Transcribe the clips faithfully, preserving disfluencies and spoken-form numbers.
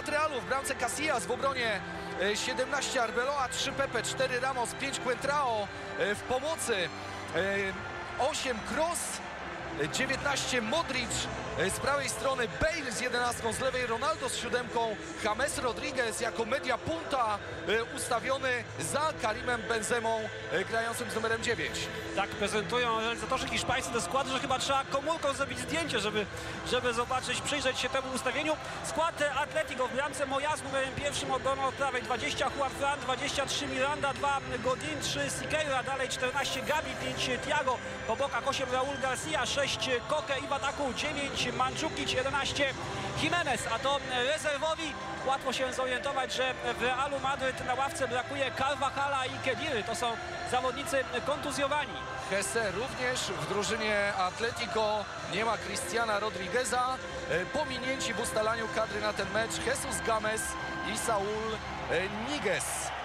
Skład Realu w bramce Casillas, w obronie siedemnaście Arbeloa, trzy Pepe, cztery Ramos, pięć Coentrao, w pomocy osiem Kroos, dziewiętnaście Modric, z prawej strony Bale z jedenastką, z lewej Ronaldo z siódemką, James Rodriguez jako media punta ustawiony za Karimem Benzemą grającym z numerem dziewięć. Tak prezentują realizatorzy hiszpańscy te składy, że chyba trzeba komórką zrobić zdjęcie, żeby, żeby zobaczyć, przyjrzeć się temu ustawieniu. Skład Atletico w bramce Moya z numerem pierwszym, obroną od prawej dwadzieścia Juan Fran, dwadzieścia trzy Miranda, dwa Godin, trzy Siqueira, dalej czternaście Gabi, pięć Thiago, po bokach osiem Raúl García, sześć Koke i w ataku dziewięć Mandzukic, jedenaście Jimenez, a to rezerwowi. Łatwo się zorientować, że w Realu Madryt na ławce brakuje Carvajala i Khediry. To są zawodnicy kontuzjowani. Hesse również w drużynie Atletico, nie ma Cristiana Rodrigueza. Pominięci w ustalaniu kadry na ten mecz Jesus Games i Saúl Ñíguez.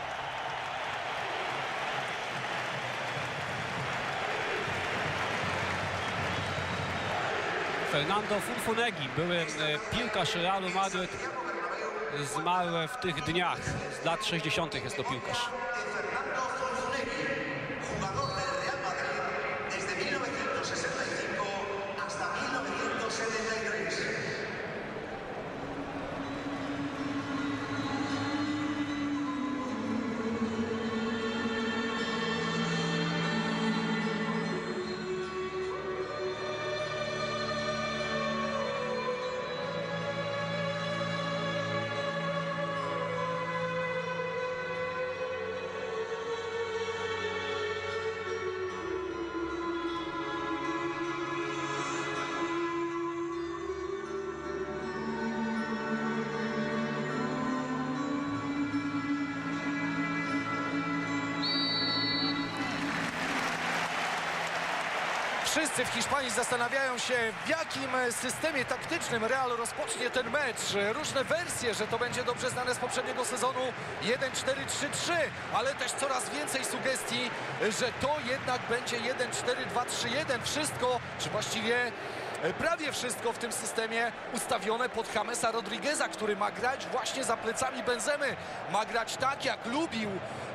Fernando Funfunegi, były piłkarz Realu Madryt, zmarł w tych dniach. Z lat sześćdziesiątych jest to piłkarz. Wszyscy w Hiszpanii zastanawiają się, w jakim systemie taktycznym Real rozpocznie ten mecz. Różne wersje, że to będzie dobrze znane z poprzedniego sezonu jeden cztery trzy trzy, ale też coraz więcej sugestii, że to jednak będzie jeden cztery dwa trzy jeden. Wszystko, czy właściwie prawie wszystko w tym systemie ustawione pod Jamesa Rodrigueza, który ma grać właśnie za plecami Benzemy. Ma grać tak, jak lubił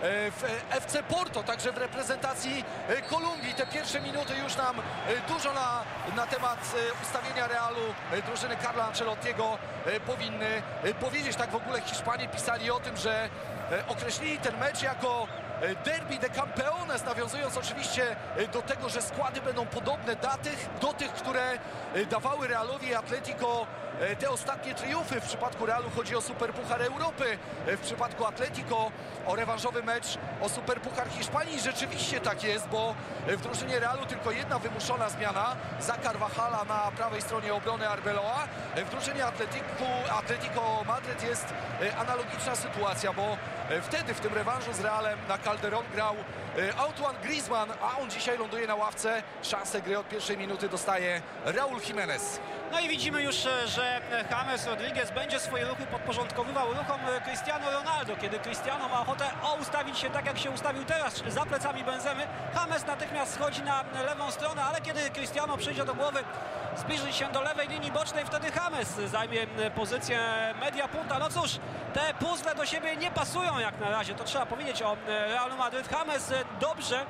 w F C Porto, także w reprezentacji Kolumbii. Te pierwsze minuty już nam dużo na, na temat ustawienia Realu drużyny Carlo Ancelottiego powinny powiedzieć. Tak w ogóle Hiszpanie pisali o tym, że określili ten mecz jako derby de campeones, nawiązując oczywiście do tego, że składy będą podobne do tych, do tych, które dawały Realowi i Atletico te ostatnie triumfy. W przypadku Realu chodzi o Superpuchar Europy, w przypadku Atletico o rewanżowy mecz o Superpuchar Hiszpanii. Rzeczywiście tak jest, bo w drużynie Realu tylko jedna wymuszona zmiana za Carvajala na prawej stronie obrony Arbeloa. W drużynie Atletico, Atletico Madryt jest analogiczna sytuacja, bo wtedy w tym rewanżu z Realem na Calderón grał Antoine Griezmann, a on dzisiaj ląduje na ławce. Szansę gry od pierwszej minuty dostaje Raúl Jiménez. No i widzimy już, że James Rodriguez będzie swoje ruchy podporządkowywał ruchom Cristiano Ronaldo. Kiedy Cristiano ma ochotę o ustawić się tak, jak się ustawił teraz, za plecami Benzemy, James natychmiast schodzi na lewą stronę, ale kiedy Cristiano przyjdzie do głowy, zbliży się do lewej linii bocznej, wtedy James zajmie pozycję media punta. No cóż, te puzzle do siebie nie pasują jak na razie, to trzeba powiedzieć o Realu Madryt. James dobrze,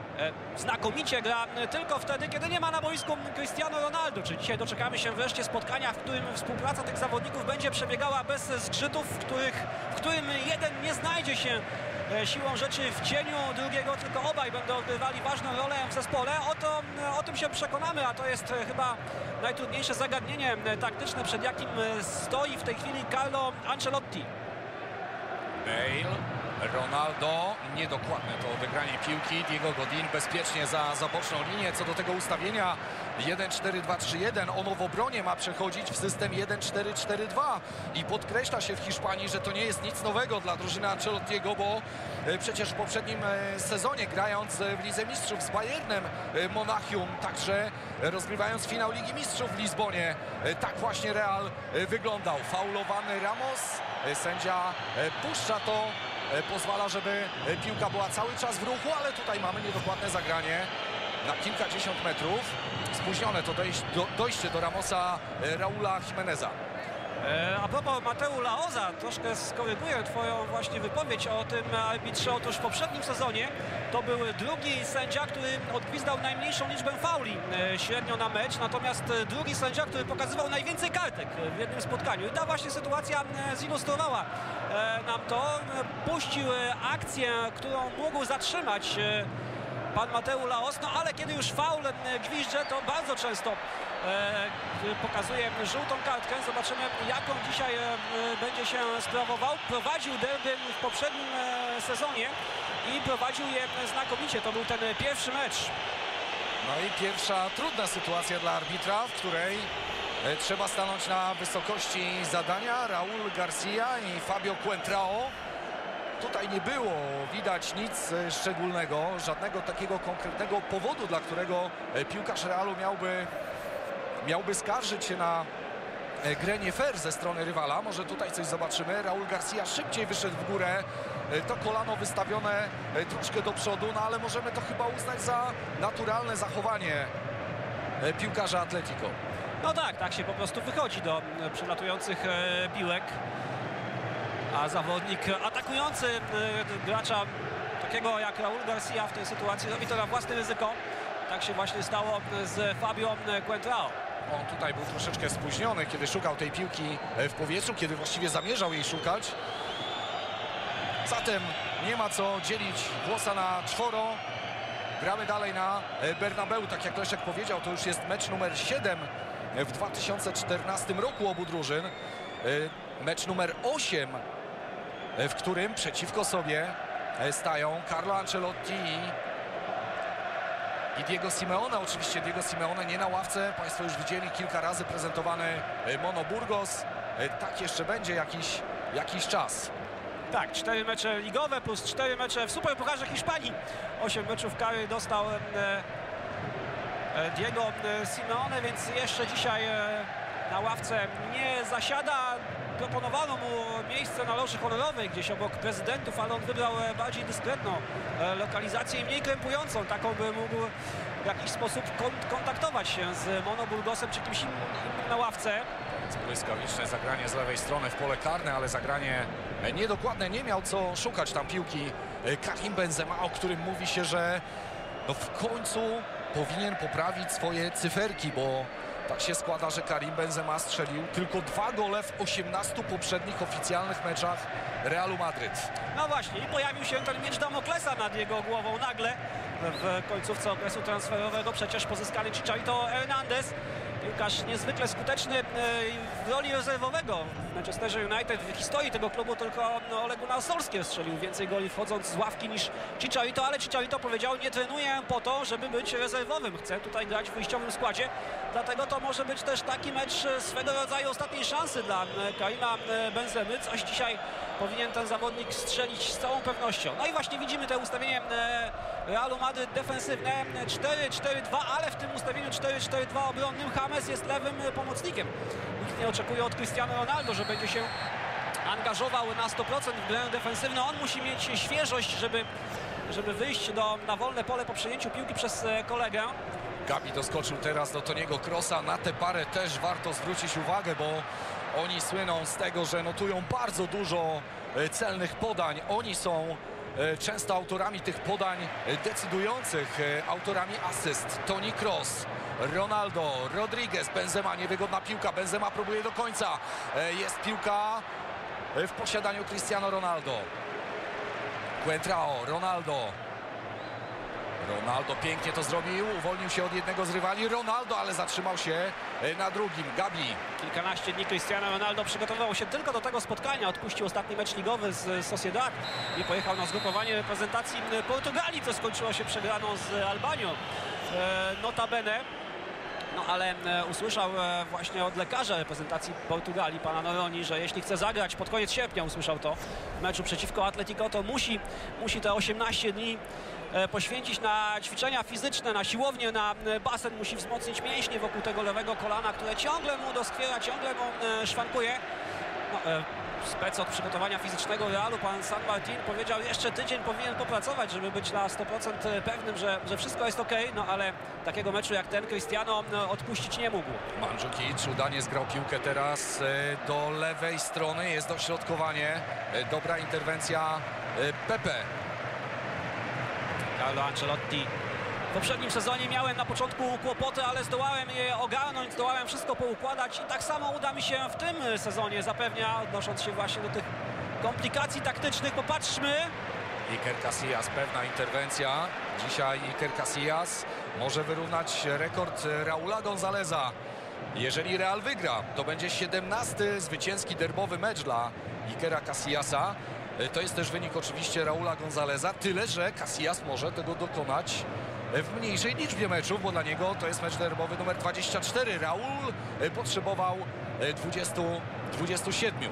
znakomicie gra tylko wtedy, kiedy nie ma na boisku Cristiano Ronaldo. Czy dzisiaj doczekamy się wreszcie spotkania, w którym współpraca tych zawodników będzie przebiegała bez zgrzytów, w, których, w którym jeden nie znajdzie się siłą rzeczy w cieniu drugiego, tylko obaj będą odgrywali ważną rolę w zespole. O, to, o tym się przekonamy, a to jest chyba najtrudniejsze zagadnienie taktyczne, przed jakim stoi w tej chwili Carlo Ancelotti. Bale, Ronaldo, niedokładne to odegranie piłki. Diego Godin bezpiecznie za, za boczną linię. Co do tego ustawienia jeden cztery dwa trzy jeden, ono w obronie ma przechodzić w system jeden cztery cztery dwa i podkreśla się w Hiszpanii, że to nie jest nic nowego dla drużyny Ancelottiego, bo przecież w poprzednim sezonie, grając w Lidze Mistrzów z Bayernem Monachium, także rozgrywając finał Ligi Mistrzów w Lizbonie, tak właśnie Real wyglądał. Faulowany Ramos, sędzia puszcza to, pozwala, żeby piłka była cały czas w ruchu, ale tutaj mamy niedokładne zagranie na kilkadziesiąt metrów. Spóźnione to dojście do, dojście do Ramosa Raúla Jiméneza. E, a propos Mateu Laoza, troszkę skoryguję twoją właśnie wypowiedź o tym arbitrze. Otóż w poprzednim sezonie to był drugi sędzia, który odgwizdał najmniejszą liczbę fauli e, średnio na mecz, natomiast drugi sędzia, który pokazywał najwięcej kartek w jednym spotkaniu. I ta właśnie sytuacja e, zilustrowała e, nam to. E, puścił e, akcję, którą mógł zatrzymać e, pan Mateu Laos, no ale kiedy już faul e, gwizdże, to bardzo często E, pokazuje żółtą kartkę. Zobaczymy, jaką dzisiaj e, będzie się sprawował. Prowadził derby w poprzednim e, sezonie i prowadził je znakomicie. To był ten pierwszy mecz. No i pierwsza trudna sytuacja dla arbitra, w której e, trzeba stanąć na wysokości zadania. Raul Garcia i Fabio Coentrao. Tutaj nie było widać nic e, szczególnego, żadnego takiego konkretnego powodu, dla którego e, piłkarz Realu miałby miałby skarżyć się na e, grę nie fair ze strony rywala. Może tutaj coś zobaczymy. Raul Garcia szybciej wyszedł w górę. E, to kolano wystawione e, troszkę do przodu, no ale możemy to chyba uznać za naturalne zachowanie e, piłkarza Atletico. No tak, tak się po prostu wychodzi do e, przelatujących e, piłek. A zawodnik atakujący e, gracza takiego jak Raul Garcia w tej sytuacji robi to na własne ryzyko. Tak się właśnie stało z Fabio Coentrao. On tutaj był troszeczkę spóźniony, kiedy szukał tej piłki w powietrzu, kiedy właściwie zamierzał jej szukać. Zatem nie ma co dzielić włosa na czworo. Gramy dalej na Bernabeu. Tak jak Leszek powiedział, to już jest mecz numer siedem w dwa tysiące czternastym roku obu drużyn. Mecz numer osiem, w którym przeciwko sobie stają Carlo Ancelotti i I Diego Simeone. Oczywiście Diego Simeone nie na ławce. Państwo już widzieli kilka razy prezentowany Mono Burgos. Tak jeszcze będzie jakiś, jakiś czas. Tak, cztery mecze ligowe plus cztery mecze w Superpucharze Hiszpanii. Osiem meczów kary dostał e, e, Diego Simeone, więc jeszcze dzisiaj e, na ławce nie zasiada. Proponowano mu miejsce na loży honorowej gdzieś obok prezydentów, ale on wybrał bardziej dyskretną lokalizację i mniej krępującą. Taką by mógł w jakiś sposób kontaktować się z Mono Burgosem czy kimś innym na ławce. Błyskawiczne zagranie z lewej strony w pole karne, ale zagranie niedokładne. Nie miał co szukać tam piłki Karim Benzema, o którym mówi się, że no w końcu powinien poprawić swoje cyferki, bo tak się składa, że Karim Benzema strzelił tylko dwa gole w osiemnastu poprzednich oficjalnych meczach Realu Madryt. No właśnie, i pojawił się ten miecz Damoklesa nad jego głową nagle w końcówce okresu transferowego. Przecież pozyskany Chicharito Hernandez, piłkarz niezwykle skuteczny w roli rezerwowego w Manchesterze United. W historii tego klubu tylko Ole Gunnar Solskjaer strzelił więcej goli wchodząc z ławki niż Chicharito, ale Chicharito powiedział: nie trenuję po to, żeby być rezerwowym, chcę tutaj grać w wyjściowym składzie, dlatego to może być też taki mecz swego rodzaju ostatniej szansy dla Karima Benzemy. Coś dzisiaj powinien ten zawodnik strzelić z całą pewnością. No i właśnie widzimy te ustawienie Realu Madryt defensywne cztery cztery dwa, ale w tym ustawieniu cztery cztery dwa obronnym James jest lewym pomocnikiem. Nikt nie oczekuje od Cristiano Ronaldo, że będzie się angażował na sto procent w grę defensywną. On musi mieć świeżość, żeby, żeby wyjść do, na wolne pole po przejęciu piłki przez kolegę. Gabi doskoczył teraz do Toniego Krosa. Na tę parę też warto zwrócić uwagę, bo oni słyną z tego, że notują bardzo dużo celnych podań. Oni są często autorami tych podań decydujących, autorami asyst. Toni Kroos, Ronaldo, Rodriguez, Benzema, niewygodna piłka. Benzema próbuje do końca. Jest piłka w posiadaniu Cristiano Ronaldo. Coentrao, Ronaldo. Ronaldo pięknie to zrobił, uwolnił się od jednego z rywali. Ronaldo, ale zatrzymał się na drugim. Gabi. Kilkanaście dni Cristiano Ronaldo przygotowywał się tylko do tego spotkania. Odpuścił ostatni mecz ligowy z Sociedad i pojechał na zgrupowanie reprezentacji Portugalii, co skończyło się przegraną z Albanią. Notabene. No ale e, usłyszał e, właśnie od lekarza reprezentacji Portugalii, pana Noroni, że jeśli chce zagrać pod koniec sierpnia, usłyszał to, w meczu przeciwko Atletico, to musi, musi te osiemnaście dni e, poświęcić na ćwiczenia fizyczne, na siłownię, na e, basen. Musi wzmocnić mięśnie wokół tego lewego kolana, które ciągle mu doskwiera, ciągle mu e, szwankuje. No, e, spec od przygotowania fizycznego Realu, pan San Martin, powiedział, jeszcze tydzień powinien popracować, żeby być na sto procent pewnym, że, że wszystko jest ok, no ale takiego meczu jak ten Cristiano no, odpuścić nie mógł. Mandzukic udanie zgrał piłkę teraz e, do lewej strony, jest dośrodkowanie, e, dobra interwencja e, Pepe. Carlo Ancelotti. W poprzednim sezonie miałem na początku kłopoty, ale zdołałem je ogarnąć, zdołałem wszystko poukładać i tak samo uda mi się w tym sezonie, zapewnia, odnosząc się właśnie do tych komplikacji taktycznych. Popatrzmy. Iker Casillas, pewna interwencja. Dzisiaj Iker Casillas może wyrównać rekord Raula Gonzaleza. Jeżeli Real wygra, to będzie siedemnasty zwycięski derbowy mecz dla Ikera Casillasa. To jest też wynik oczywiście Raula Gonzaleza, tyle że Casillas może tego dokonać w mniejszej liczbie meczów, bo dla niego to jest mecz derbowy numer dwadzieścia cztery. Raul potrzebował dwudziestu, dwudziestu siedmiu.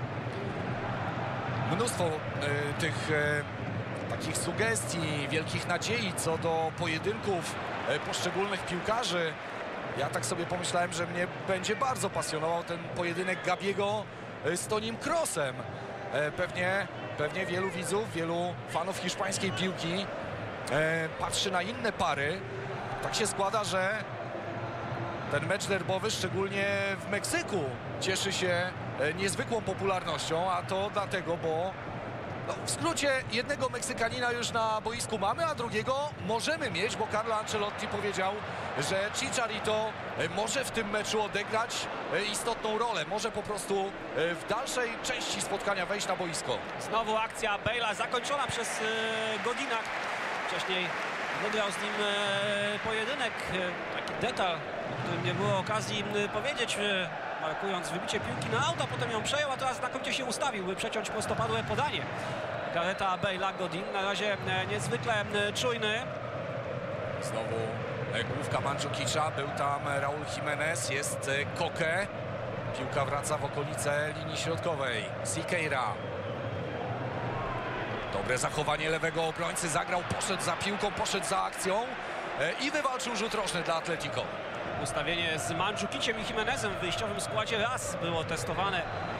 Mnóstwo e, tych e, takich sugestii, wielkich nadziei co do pojedynków e, poszczególnych piłkarzy. Ja tak sobie pomyślałem, że mnie będzie bardzo pasjonował ten pojedynek Gabiego e, z Tonim Kroosem. E, pewnie, pewnie wielu widzów, wielu fanów hiszpańskiej piłki e, patrzy na inne pary. Tak się składa, że ten mecz derbowy, szczególnie w Meksyku, cieszy się niezwykłą popularnością, a to dlatego, bo no, w skrócie jednego Meksykanina już na boisku mamy, a drugiego możemy mieć, bo Carlo Ancelotti powiedział, że Chicharito może w tym meczu odegrać istotną rolę, może po prostu w dalszej części spotkania wejść na boisko. Znowu akcja Bale'a zakończona przez Godina. Wcześniej wygrał z nim pojedynek, taki detal, o którym nie było okazji powiedzieć, markując wybicie piłki na auta, potem ją przejął, a teraz znakomicie się ustawił, by przeciąć prostopadłe podanie. Gareta Bale'a, Godin na razie niezwykle czujny. Znowu główka Mandzukicza, był tam Raul Jimenez, jest Koke. Piłka wraca w okolice linii środkowej. Siqueira. Dobre zachowanie lewego obrońcy, zagrał, poszedł za piłką, poszedł za akcją i wywalczył rzut rożny dla Atletico. Ustawienie z Mandzukiciem i Jimenezem w wyjściowym składzie raz było testowane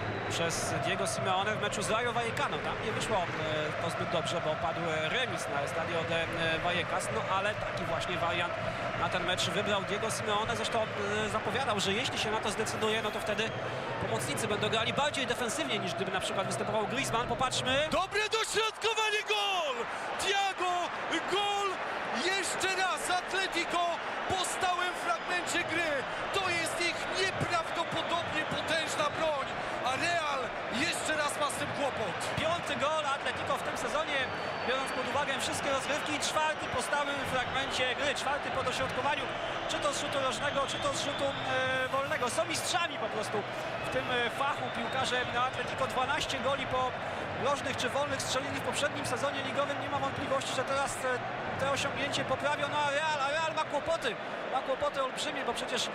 przez Diego Simeone w meczu z Rayo Vallecano. Tam nie wyszło to zbyt dobrze, bo padł remis na Estadio de Vallecas, no ale taki właśnie wariant na ten mecz wybrał Diego Simeone. Zresztą zapowiadał, że jeśli się na to zdecyduje, no to wtedy pomocnicy będą grali bardziej defensywnie niż gdyby na przykład występował Griezmann. Popatrzmy. Dobre dośrodkowanie, gol! Thiago, gol! Jeszcze raz Atletico po stałym fragmencie gry. To jest ich nieprawdopodobnie potężna broń, a Real jeszcze raz ma z tym kłopot. Piąty gol Atletico w tym sezonie, biorąc pod uwagę wszystkie rozgrywki, czwarty po stałym fragmencie gry, czwarty po dośrodkowaniu, czy to z rzutu rożnego, czy to z rzutu e, wolnego. Są mistrzami po prostu w tym e, fachu piłkarze na Atletico. dwanaście goli po rożnych czy wolnych strzelili w poprzednim sezonie ligowym. Nie ma wątpliwości, że teraz e, te osiągnięcie poprawią, no a Real, a Real ma kłopoty, ma kłopoty olbrzymie, bo przecież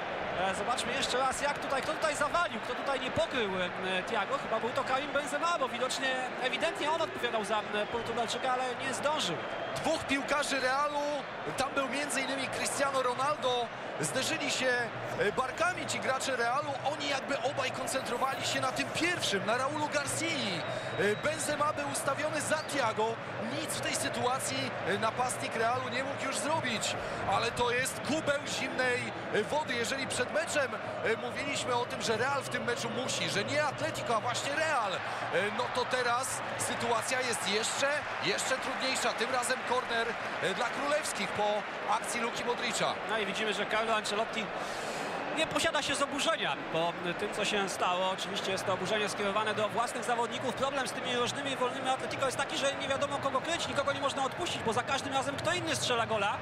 e, zobaczmy jeszcze raz, jak tutaj, kto tutaj zawalił, kto tutaj nie pokrył e, Thiago, chyba był to Karim Benzema, bo widocznie, ewidentnie on odpowiadał za e, Portugalczyka, ale nie zdążył. Dwóch piłkarzy Realu, tam był między innymi Cristiano Ronaldo, zderzyli się barkami ci gracze Realu, oni jakby obaj koncentrowali się na tym pierwszym, na Raulu Garcii. Benzema był ustawiony za Thiago, nic w tej sytuacji napastnik Realu nie mógł już zrobić, ale to jest kubeł zimnej wody. Jeżeli przed meczem mówiliśmy o tym, że Real w tym meczu musi, że nie Atletico, a właśnie Real, no to teraz sytuacja jest jeszcze, jeszcze trudniejsza. Tym razem korner dla królewskich po akcji Luki Modricza. No i widzimy, że Carlo Ancelotti nie posiada się z oburzenia po tym, co się stało. Oczywiście jest to oburzenie skierowane do własnych zawodników. Problem z tymi rożnymi i wolnymi Atletico jest taki, że nie wiadomo kogo kryć, nikogo nie można odpuścić, bo za każdym razem kto inny strzela gola.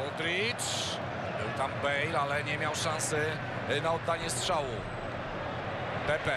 Modric, był tam Bale, ale nie miał szansy na oddanie strzału. Pepe.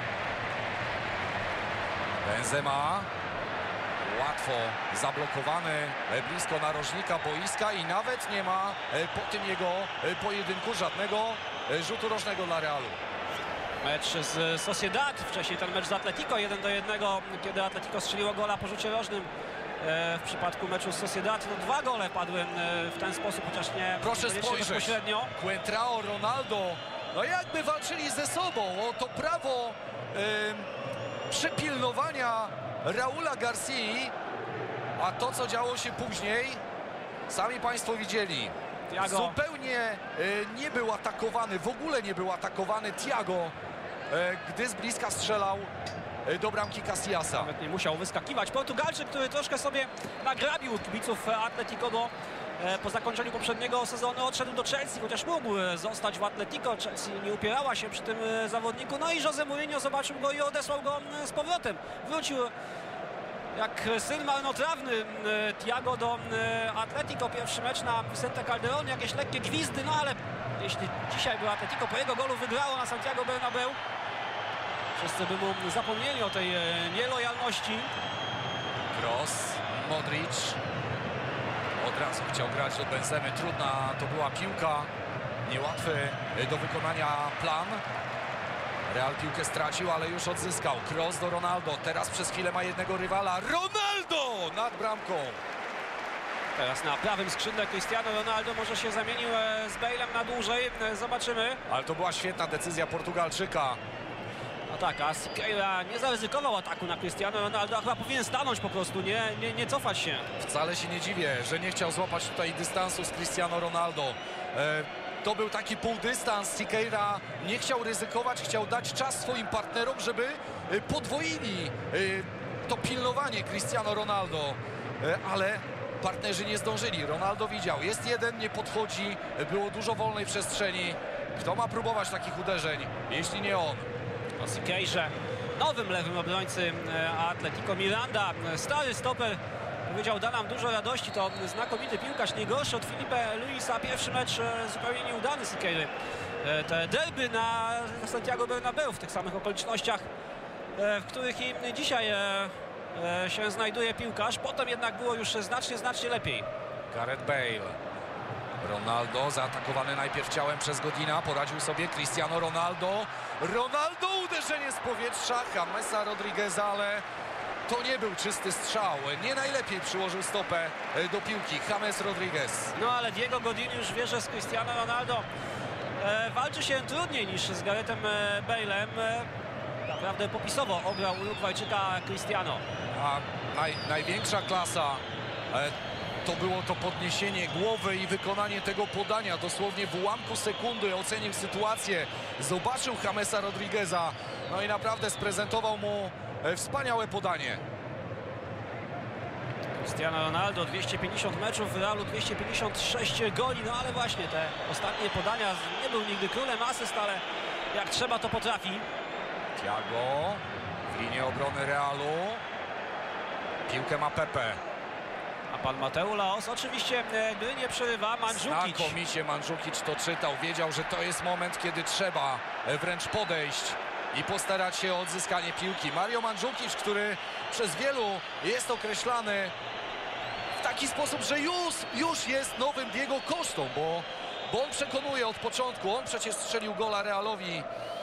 Benzema. Łatwo zablokowany blisko narożnika boiska i nawet nie ma po tym jego pojedynku żadnego rzutu rożnego dla Realu. Mecz z Sociedad, wcześniej ten mecz z Atletico jeden do jednego, kiedy Atletico strzeliło gola po rzucie rożnym. W przypadku meczu z Sociedad no, dwa gole padły w ten sposób, chociaż nie Proszę spojrzeć, bezpośrednio. Coentrao, Ronaldo, no jakby walczyli ze sobą o to prawo yy, przepilnowania Raula Garcii, a to, co działo się później, sami państwo widzieli. Thiago. Zupełnie e, nie był atakowany, w ogóle nie był atakowany Thiago, e, gdy z bliska strzelał e, do bramki Casillasa. Nawet nie musiał wyskakiwać. Portugalczyk, który troszkę sobie nagrabił kibiców Atletico, bo e, po zakończeniu poprzedniego sezonu odszedł do Chelsea, chociaż mógł e, zostać w Atletico. Chelsea nie upierała się przy tym e, zawodniku. No i Jose Mourinho zobaczył go i odesłał go e, z powrotem. Wrócił jak syn marnotrawny e, Thiago do e, Atletico. Pierwszy mecz na Vicente Calderón, jakieś lekkie gwizdy, no ale jeśli dzisiaj był Atletico, po jego golu wygrało na Santiago Bernabéu. Wszyscy by mu zapomnieli o tej e, nielojalności. Kroos, Modric od razu chciał grać do Benzemy. Trudna to była piłka, niełatwy do wykonania plan. Real piłkę stracił, ale już odzyskał. Kroos do Ronaldo, teraz przez chwilę ma jednego rywala. Ronaldo nad bramką. Teraz na prawym skrzydle Cristiano Ronaldo może się zamienił e, z Bale'em na dłużej. E, Zobaczymy. Ale to była świetna decyzja Portugalczyka. No tak, a Siqueira nie zaryzykował ataku na Cristiano Ronaldo, a chyba powinien stanąć po prostu, nie, nie, nie cofać się. Wcale się nie dziwię, że nie chciał złapać tutaj dystansu z Cristiano Ronaldo. E, to był taki półdystans. Siqueira nie chciał ryzykować, chciał dać czas swoim partnerom, żeby e, podwoili e, to pilnowanie Cristiano Ronaldo. E, ale partnerzy nie zdążyli. Ronaldo widział, jest jeden, nie podchodzi, było dużo wolnej przestrzeni. Kto ma próbować takich uderzeń, jeśli nie on? O Siqueirze, nowym lewym obrońcy e, Atletico. Miranda, e, stary stoper, powiedział, da nam dużo radości, to znakomity piłkarz, nie gorszy od Filipe Luisa. Pierwszy mecz e, zupełnie nieudany Siqueiry. E, te derby na Santiago Bernabéu w tych samych okolicznościach, e, w których i dzisiaj e, e, się znajduje piłkarz. Potem jednak było już znacznie, znacznie lepiej. Gareth Bale. Ronaldo zaatakowany najpierw ciałem przez Godina, poradził sobie Cristiano Ronaldo. Ronaldo, uderzenie z powietrza Jamesa Rodrigueza, ale to nie był czysty strzał. Nie najlepiej przyłożył stopę do piłki James Rodriguez. No ale Diego Godin już wie, że z Cristiano Ronaldo e, walczy się trudniej niż z Garethem e, Bale'em. E, naprawdę popisowo ograł Urugwajczyka Cristiano. A naj, największa klasa e, to było to podniesienie głowy i wykonanie tego podania. Dosłownie w ułamku sekundy ocenił sytuację, zobaczył Jamesa Rodrigueza, no i naprawdę sprezentował mu e, wspaniałe podanie. Cristiano Ronaldo, dwieście pięćdziesiąt meczów w Realu, dwieście pięćdziesiąt sześć goli, no ale właśnie te ostatnie podania, nie był nigdy królem asyst, ale jak trzeba to potrafi. Thiago w linię obrony Realu. Piłkę ma Pepe. A pan Mateu Laos oczywiście e, gry nie przerywa. Mandzukic. Znakomicie Mandzukic to czytał, wiedział, że to jest moment, kiedy trzeba e, wręcz podejść i postarać się o odzyskanie piłki. Mario Mandzukic, który przez wielu jest określany w taki sposób, że już, już jest nowym Diego Costą, bo, bo on przekonuje od początku. On przecież strzelił gola Realowi e,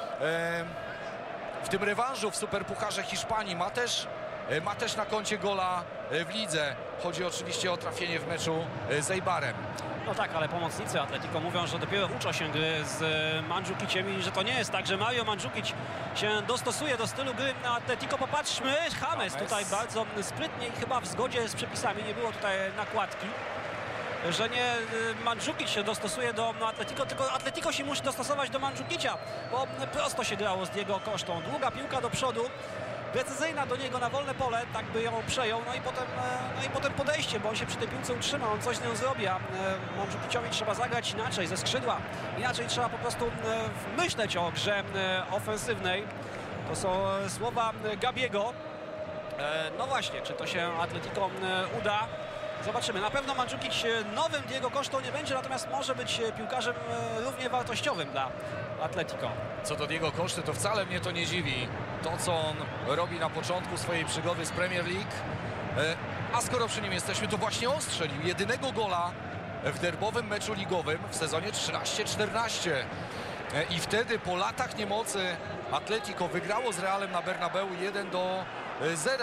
w tym rewanżu w Superpucharze Hiszpanii. Ma też, e, ma też na koncie gola e, w lidze. Chodzi oczywiście o trafienie w meczu e, z Eibarem. No tak, ale pomocnicy Atletico mówią, że dopiero uczą się gry z Mandzukiciem i że to nie jest tak, że Mario Mandzukic się dostosuje do stylu gry na Atletico. Popatrzmy, James, James tutaj bardzo sprytnie i chyba w zgodzie z przepisami, nie było tutaj nakładki, że nie Mandzukic się dostosuje do Atletico, tylko Atletico się musi dostosować do Mandzukicia, bo prosto się grało z Diego Costą. Długa piłka do przodu, precyzyjna do niego na wolne pole, tak by ją przejął, no i potem, no i potem podejście, bo on się przy tej piłce utrzyma, on coś z nią zrobi, a Mandzukiciowi trzeba zagrać inaczej, ze skrzydła, inaczej trzeba po prostu myśleć o grze ofensywnej. To są słowa Gabiego. No właśnie, czy to się Atletico uda? Zobaczymy. Na pewno Mandzukic nowym Diego Costą nie będzie, natomiast może być piłkarzem równie wartościowym dla Atletico. Co do Diego Costy, to wcale mnie to nie dziwi. To, co on robi na początku swojej przygody z Premier League. A skoro przy nim jesteśmy, to właśnie on strzelił jedynego gola w derbowym meczu ligowym w sezonie trzynaście czternaście. I wtedy po latach niemocy Atletico wygrało z Realem na Bernabeu jeden do zera.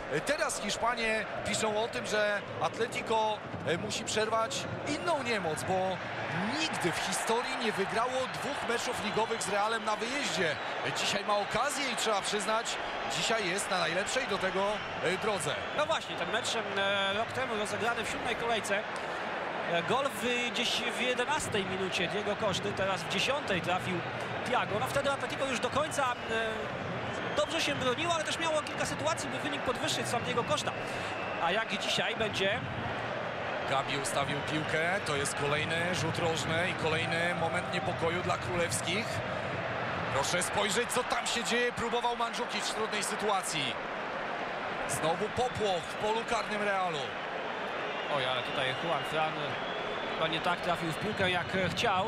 Teraz Hiszpanie piszą o tym, że Atletico musi przerwać inną niemoc, bo nigdy w historii nie wygrało dwóch meczów ligowych z Realem na wyjeździe. Dzisiaj ma okazję i trzeba przyznać, dzisiaj jest na najlepszej do tego drodze. No właśnie, ten mecz e, rok temu rozegrany w siódmej kolejce. E, gol w, gdzieś w jedenastej minucie Diego Coszty, teraz w dziesiątej trafił Thiago. No wtedy Atletico już do końca e, dobrze się broniło, ale też miało kilka sytuacji, by wynik podwyższyć sam Diego Costa. A jak dzisiaj będzie... Gabi ustawił piłkę, to jest kolejny rzut rożny i kolejny moment niepokoju dla królewskich. Proszę spojrzeć, co tam się dzieje. Próbował Mandzukic w trudnej sytuacji. Znowu popłoch w polu karnym Realu. Oj, ale tutaj Juan Fran chyba nie tak trafił w piłkę, jak chciał.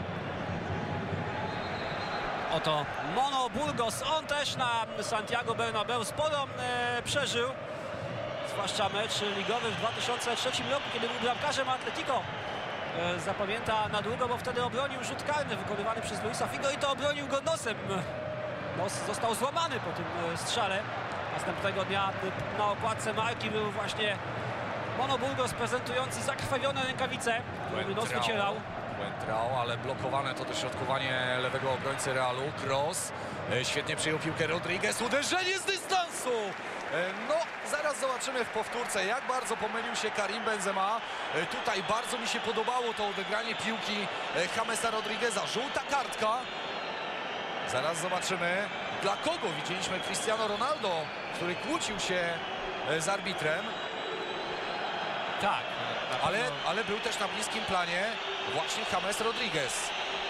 Oto Mono Burgos, on też na Santiago Bernabeu sporo e, przeżył. Zwłaszcza mecz ligowy w dwa tysiące trzecim roku, kiedy był bramkarzem Atletico. E, zapamięta na długo, bo wtedy obronił rzut karny wykonywany przez Luisa Figo i to obronił go nosem. Nos został złamany po tym e, strzale. Następnego dnia na okładce marki był właśnie Mono Burgos prezentujący zakrwawione rękawice, którymi nos wycierał. Błędrał, ale blokowane to dośrodkowanie lewego obrońcy Realu. Cross, e, świetnie przyjął piłkę Rodriguez, uderzenie z dystansu! No, zaraz zobaczymy w powtórce, jak bardzo pomylił się Karim Benzema. Tutaj bardzo mi się podobało to odegranie piłki Jamesa Rodrigueza. Żółta kartka. Zaraz zobaczymy, dla kogo. Widzieliśmy Cristiano Ronaldo, który kłócił się z arbitrem. Tak. Ale, ale był też na bliskim planie właśnie James Rodriguez.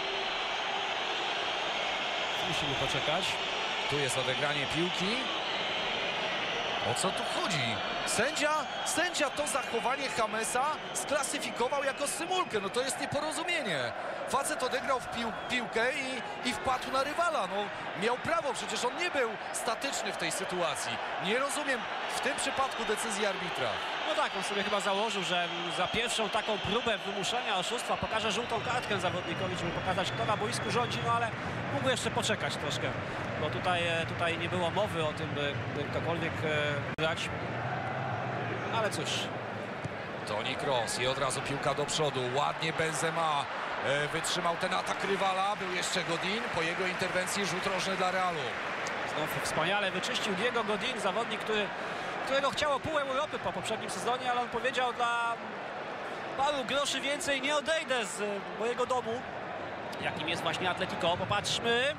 Musimy poczekać. Tu jest odegranie piłki. O co tu chodzi? Sędzia, sędzia to zachowanie Jamesa sklasyfikował jako symulkę. No to jest nieporozumienie. Facet odegrał w pił piłkę i, i wpadł na rywala. No, miał prawo, przecież on nie był statyczny w tej sytuacji. Nie rozumiem w tym przypadku decyzji arbitra. No tak, on sobie chyba założył, że za pierwszą taką próbę wymuszenia oszustwa pokaże żółtą kartkę zawodnikowi, żeby pokazać, kto na boisku rządzi, no ale mógł jeszcze poczekać troszkę, bo tutaj, tutaj nie było mowy o tym, by, by ktokolwiek grać. Ale cóż. Toni Kroos i od razu piłka do przodu. Ładnie Benzema e, wytrzymał ten atak rywala. Był jeszcze Godin. Po jego interwencji rzut rożny dla Realu. Znów wspaniale wyczyścił Diego Godin, zawodnik, który, którego chciało pół Europy po poprzednim sezonie, ale on powiedział, dla paru groszy więcej nie odejdę z mojego domu, jakim jest właśnie Atletico. Popatrzmy.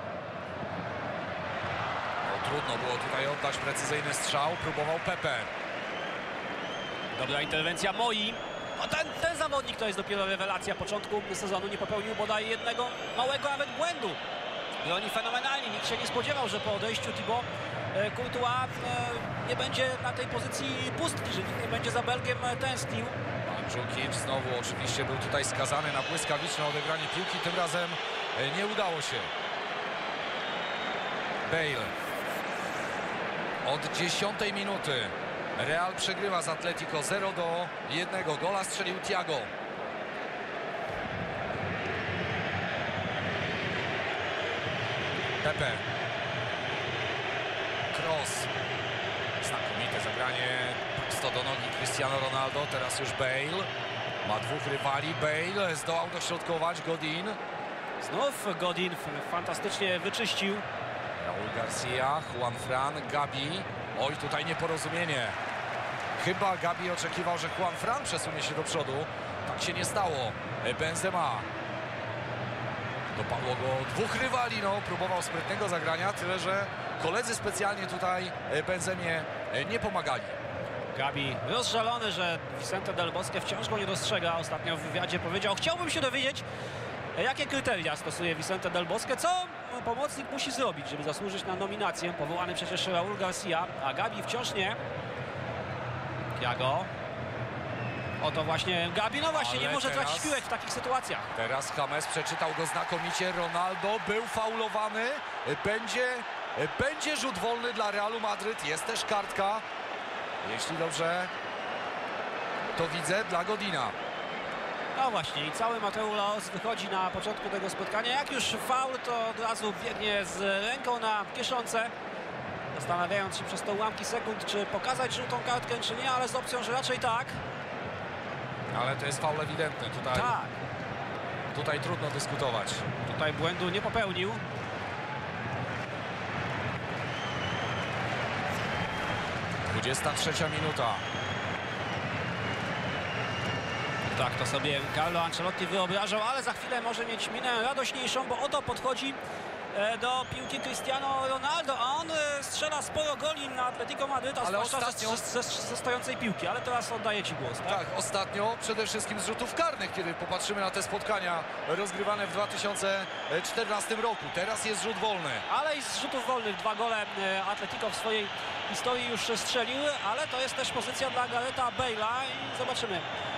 No, trudno było tutaj oddać precyzyjny strzał. Próbował Pepe. Dobra interwencja Moi. No ten, ten zawodnik to jest dopiero rewelacja początku sezonu. Nie popełnił bodaj jednego małego nawet błędu. Broni fenomenalnie. Nikt się nie spodziewał, że po odejściu Thibaut Courtois e, nie będzie na tej pozycji pustki, że nikt nie będzie za Belgiem tęsknił. Mandzukic znowu oczywiście był tutaj skazany na błyskawiczne odegranie piłki. Tym razem nie udało się. Bale. Od dziesiątej minuty Real przegrywa z Atletico zero do jednego. Gola strzelił Thiago. Pepe. Cross. Znakomite zagranie prosto do nogi Cristiano Ronaldo. Teraz już Bale. Ma dwóch rywali. Bale zdołał dośrodkować. Godin. Znów Godin fantastycznie wyczyścił. Raul Garcia, Juan Fran, Gabi. Oj, tutaj nieporozumienie. Chyba Gabi oczekiwał, że Juan Fran przesunie się do przodu. Tak się nie stało. Benzema. Dopadło go dwóch rywali. No, próbował sprytnego zagrania, tyle że koledzy specjalnie tutaj Benzemie nie pomagali. Gabi rozżalony, że Vicente Del Bosque wciąż go nie dostrzega. Ostatnio w wywiadzie powiedział: chciałbym się dowiedzieć, jakie kryteria stosuje Vicente Del Bosque, co pomocnik musi zrobić, żeby zasłużyć na nominację. Powołany przecież Raul Garcia, a Gabi wciąż nie. Thiago. Oto właśnie Gabi, no właśnie, ale nie może teraz, tracić piłek w takich sytuacjach. Teraz James przeczytał go znakomicie. Ronaldo był faulowany. Będzie, będzie rzut wolny dla Realu Madryt. Jest też kartka, jeśli dobrze to widzę, dla Godina. No właśnie, i cały Mateu Laos wychodzi na początku tego spotkania. Jak już faul, to od razu biegnie z ręką na kieszonce. zastanawiając się przez te ułamki sekund, czy pokazać żółtą kartkę, czy nie, ale z opcją, że raczej tak. Ale to jest faul ewidentny. Tutaj, Tak. tutaj trudno dyskutować. Tutaj błędu nie popełnił. dwudziesta trzecia minuta. Tak to sobie Carlo Ancelotti wyobrażał, ale za chwilę może mieć minę radośniejszą, bo oto podchodzi do piłki Cristiano Ronaldo, a on strzela sporo goli na Atletico Madryt, a ale zwłaszcza ostatnio... ze, ze, ze stojącej piłki, ale teraz oddaję ci głos. Tak? Tak, ostatnio przede wszystkim z rzutów karnych, kiedy popatrzymy na te spotkania rozgrywane w dwa tysiące czternastym roku. Teraz jest rzut wolny. Ale i z rzutów wolnych dwa gole Atletico w swojej historii już strzelił, ale to jest też pozycja dla Garretha Bale'a i zobaczymy.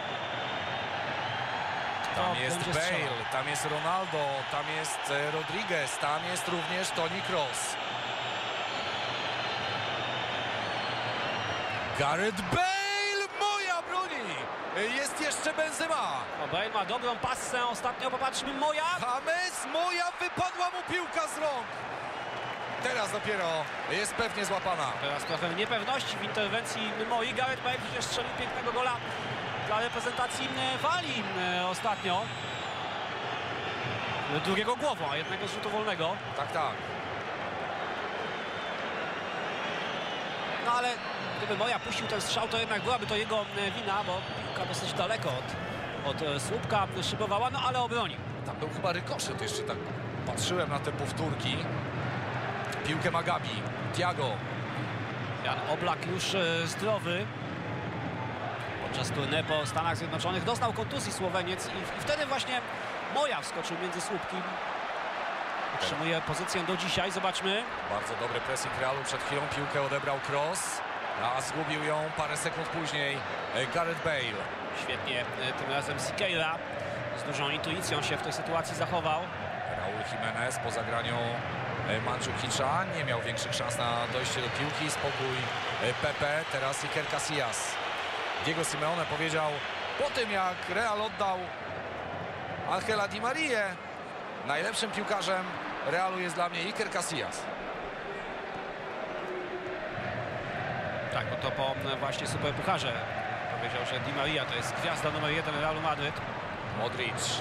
Tam jest Bale, tam jest Ronaldo, tam jest Rodriguez, tam jest również Toni Kroos. Gareth Bale, moja broni! Jest jeszcze Benzema. O, Bale ma dobrą passę, ostatnio popatrzmy, moja. James, moja, wypadła mu piłka z rąk. Teraz dopiero jest pewnie złapana. Teraz trochę niepewności w interwencji moi. Gareth Bale przecież strzelił pięknego gola dla reprezentacji Walii ostatnio. Drugiego głową, a jednego z rzutu wolnego. Tak, tak. No ale gdyby Moja puścił ten strzał, to jednak byłaby to jego wina, bo piłka dosyć daleko od, od słupka szybowała, no ale obronił. Tam był chyba rykoszet jeszcze, tak patrzyłem na te powtórki. Piłkę ma Gabi, Thiago. Jan Oblak już e, zdrowy. Podczas turnieju po Stanach Zjednoczonych doznał kontuzji Słoweniec i, i wtedy właśnie Moja wskoczył między słupki. Utrzymuje pozycję do dzisiaj, zobaczmy. Bardzo dobry pressing Realu, przed chwilą piłkę odebrał Kroos, a zgubił ją parę sekund później Gareth Bale. Świetnie e, tym razem Siqueira z dużą intuicją się w tej sytuacji zachował. Raul Jimenez po zagraniu Mandzukicia nie miał większych szans na dojście do piłki. Spokój Pepe, teraz Iker Casillas. Diego Simeone powiedział po tym, jak Real oddał Ángela Di Marię, najlepszym piłkarzem Realu jest dla mnie Iker Casillas. Tak, no to po właśnie Superpucharze powiedział, że Di Maria to jest gwiazda numer jeden Realu Madryt. Modric.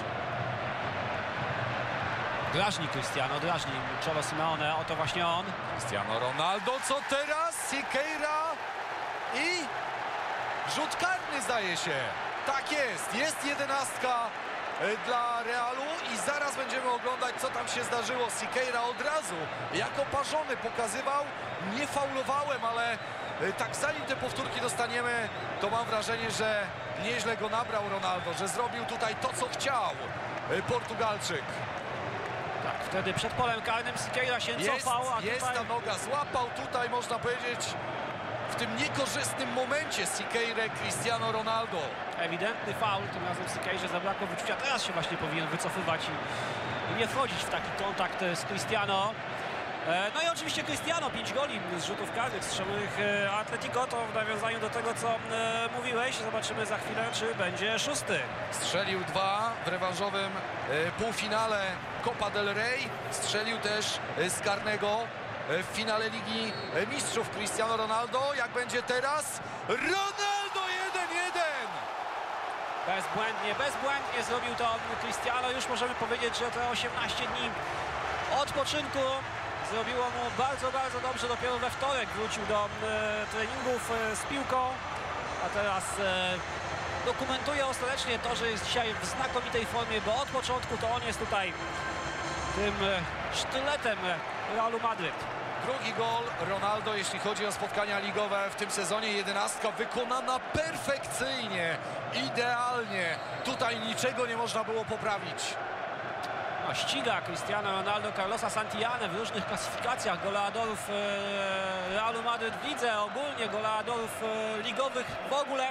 Drażni Cristiano, drażni Cholo Simeone, oto właśnie on. Cristiano Ronaldo, co teraz? Siqueira i rzut karny, zdaje się. Tak jest, jest jedenastka dla Realu i zaraz będziemy oglądać, co tam się zdarzyło. Siqueira od razu jako parzony pokazywał, nie faulowałem, ale tak zanim te powtórki dostaniemy, to mam wrażenie, że nieźle go nabrał Ronaldo, że zrobił tutaj to, co chciał Portugalczyk. Tak, wtedy przed polem karnym Siqueira się Jest, cofał, a jest tutaj... ta noga, złapał tutaj, można powiedzieć, w tym niekorzystnym momencie Siqueirę Cristiano Ronaldo. Ewidentny faul, tym razem Siqueirze zabrakło wyczucia, teraz się właśnie powinien wycofywać i nie wchodzić w taki kontakt z Cristiano. No i oczywiście Cristiano, pięć goli z rzutów karnych strzelonych Atletico, to w nawiązaniu do tego, co mówiłeś. Zobaczymy za chwilę, czy będzie szósty. Strzelił dwa w rewanżowym półfinale Copa del Rey. Strzelił też z karnego w finale Ligi Mistrzów Cristiano Ronaldo. Jak będzie teraz? Ronaldo jeden jeden! Bezbłędnie, bezbłędnie zrobił to Cristiano. Już możemy powiedzieć, że te osiemnaście dni odpoczynku zrobiło mu bardzo, bardzo dobrze. Dopiero we wtorek wrócił do e, treningów e, z piłką, a teraz e, dokumentuje ostatecznie to, że jest dzisiaj w znakomitej formie, bo od początku to on jest tutaj tym e, sztyletem Realu Madryt. Drugi gol Ronaldo, jeśli chodzi o spotkania ligowe w tym sezonie. Jedenastka wykonana perfekcyjnie, idealnie. Tutaj niczego nie można było poprawić. No, ściga Cristiano Ronaldo Carlosa Santillane w różnych klasyfikacjach goleadorów e, Realu Madryt w lidze, ogólnie goleadorów e, ligowych w ogóle.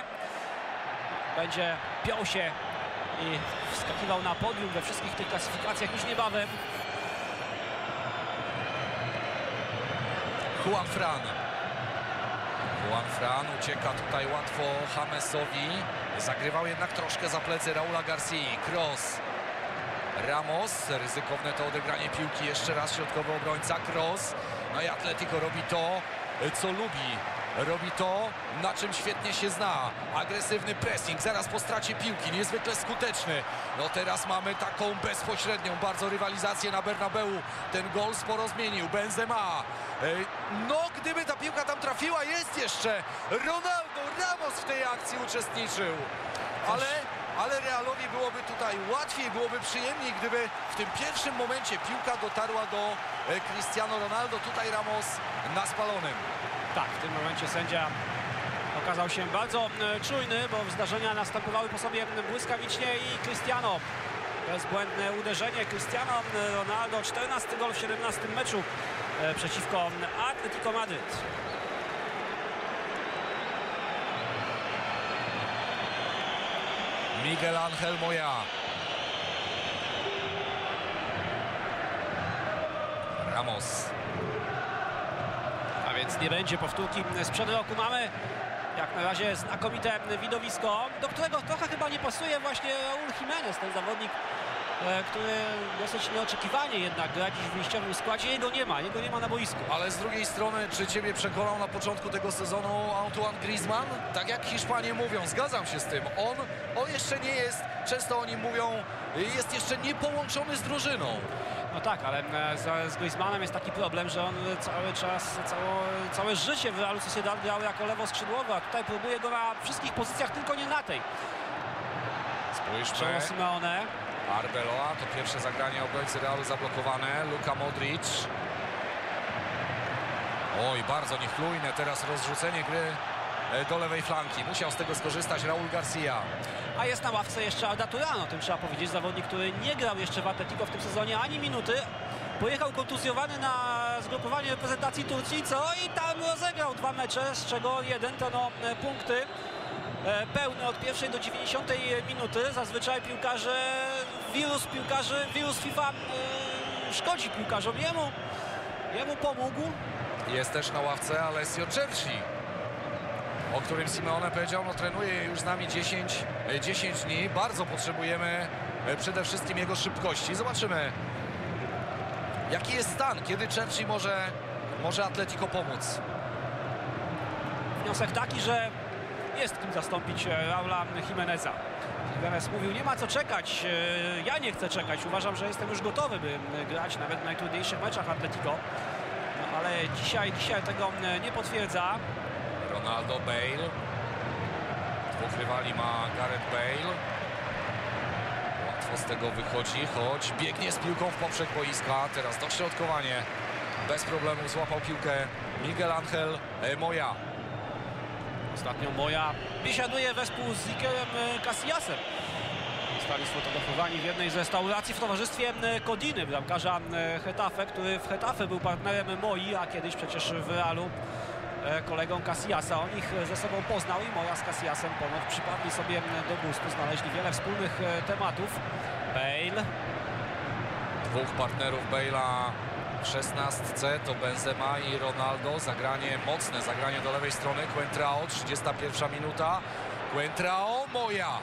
Będzie piął się i wskakiwał na podium we wszystkich tych klasyfikacjach już niebawem. Juan Fran. Juan Fran ucieka tutaj łatwo Jamesowi. Zagrywał jednak troszkę za plecy Raula Garcii. Kroos. Ramos, ryzykowne to odegranie piłki, jeszcze raz środkowy obrońca Kroos. No i Atletico robi to, co lubi. Robi to, na czym świetnie się zna. Agresywny pressing, zaraz po stracie piłki, niezwykle skuteczny. No teraz mamy taką bezpośrednią bardzo rywalizację na Bernabeu. Ten gol sporo zmienił. Benzema. No, gdyby ta piłka tam trafiła, jest jeszcze Ronaldo. Ramos w tej akcji uczestniczył. Ale, ale Realowi byłoby tutaj łatwiej, byłoby przyjemniej, gdyby w tym pierwszym momencie piłka dotarła do Cristiano Ronaldo. Tutaj Ramos na spalonym. Tak, w tym momencie sędzia okazał się bardzo czujny, bo zdarzenia następowały po sobie błyskawicznie i Cristiano. Bezbłędne uderzenie Cristiano Ronaldo, czternasty gol w siedemnastym meczu przeciwko Atletico Madryt. Miguel Ángel Moya. Ramos. A więc nie będzie powtórki sprzed roku. Mamy jak na razie znakomite widowisko, do którego trochę chyba nie pasuje właśnie Raúl Jiménez, ten zawodnik, który dosyć nieoczekiwanie jednak gra dziś w wyjściowym składzie. Jego nie ma, jego nie ma na boisku. Ale z drugiej strony, czy ciebie przekonał na początku tego sezonu Antoine Griezmann? Tak jak Hiszpanie mówią, zgadzam się z tym. On, on jeszcze nie jest, często o nim mówią, jest jeszcze niepołączony z drużyną. No tak, ale z, z Griezmannem jest taki problem, że on cały czas, całe, całe życie w Realu Sociedad grał jako lewoskrzydłowy, a tutaj próbuje go na wszystkich pozycjach, tylko nie na tej. Spójrzmy. Simeone. Arbeloa, to pierwsze zagranie obrońcy Realu zablokowane. Luka Modric. Oj, bardzo niechlujne teraz rozrzucenie gry do lewej flanki. Musiał z tego skorzystać Raúl García. A jest na ławce jeszcze Arda Turano, tym trzeba powiedzieć, zawodnik, który nie grał jeszcze w Atletico w tym sezonie ani minuty. Pojechał kontuzjowany na zgrupowanie reprezentacji Turcji, co i tam rozegrał dwa mecze, z czego jeden to no, punkty pełne od pierwszej do dziewięćdziesiątej minuty. Zazwyczaj piłkarze, wirus piłkarzy, wirus FIFA yy, szkodzi piłkarzom. Jemu, jemu pomógł. Jest też na ławce Alessio Cerci, o którym Simeone powiedział, no trenuje już z nami dziesięć, dziesięć dni. Bardzo potrzebujemy przede wszystkim jego szybkości. Zobaczymy, jaki jest stan, kiedy Cerci może, może Atletico pomóc. Wniosek taki, że jest kim zastąpić Raúla Jiméneza. Jiménez mówił, nie ma co czekać, ja nie chcę czekać, uważam, że jestem już gotowy, by grać nawet w najtrudniejszych meczach Atletico. No, ale dzisiaj, dzisiaj tego nie potwierdza. Ronaldo, Bale. Dwóch rywali ma Gareth Bale. Łatwo z tego wychodzi, choć biegnie z piłką w poprzek boiska. Teraz dośrodkowanie. Bez problemu złapał piłkę Miguel Ángel Moya. Ostatnio Moya biesiaduje wespół z Ikerem Casillasem. Zostali sfotografowani w jednej z restauracji w towarzystwie Codiny, bramkarza Getafe, który w Getafe był partnerem Moi, a kiedyś przecież w Realu kolegą Casillasa. On ich ze sobą poznał i Moya z Casillasem ponoć przypadli sobie do gustu. Znaleźli wiele wspólnych tematów. Bale. Dwóch partnerów Bale'a w szesnastce to Benzema i Ronaldo. Zagranie mocne, zagranie do lewej strony. Coentrao, trzydziesta pierwsza minuta. Coentrao, Moya.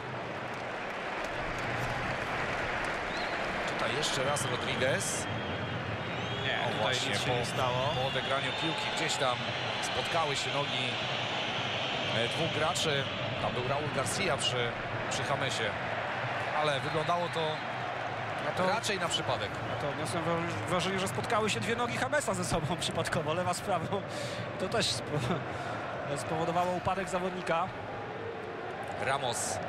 Tutaj jeszcze raz Rodriguez. Nie, o, tutaj właśnie nic się po, nie stało. po odegraniu piłki gdzieś tam spotkały się nogi dwóch graczy. Tam był Raúl García przy, przy Jamesie. Ale wyglądało to, to raczej na przypadek. To odniosłem wrażenie, że spotkały się dwie nogi Jamesa ze sobą przypadkowo, lewa z prawą. To też spowodowało upadek zawodnika. Ramos.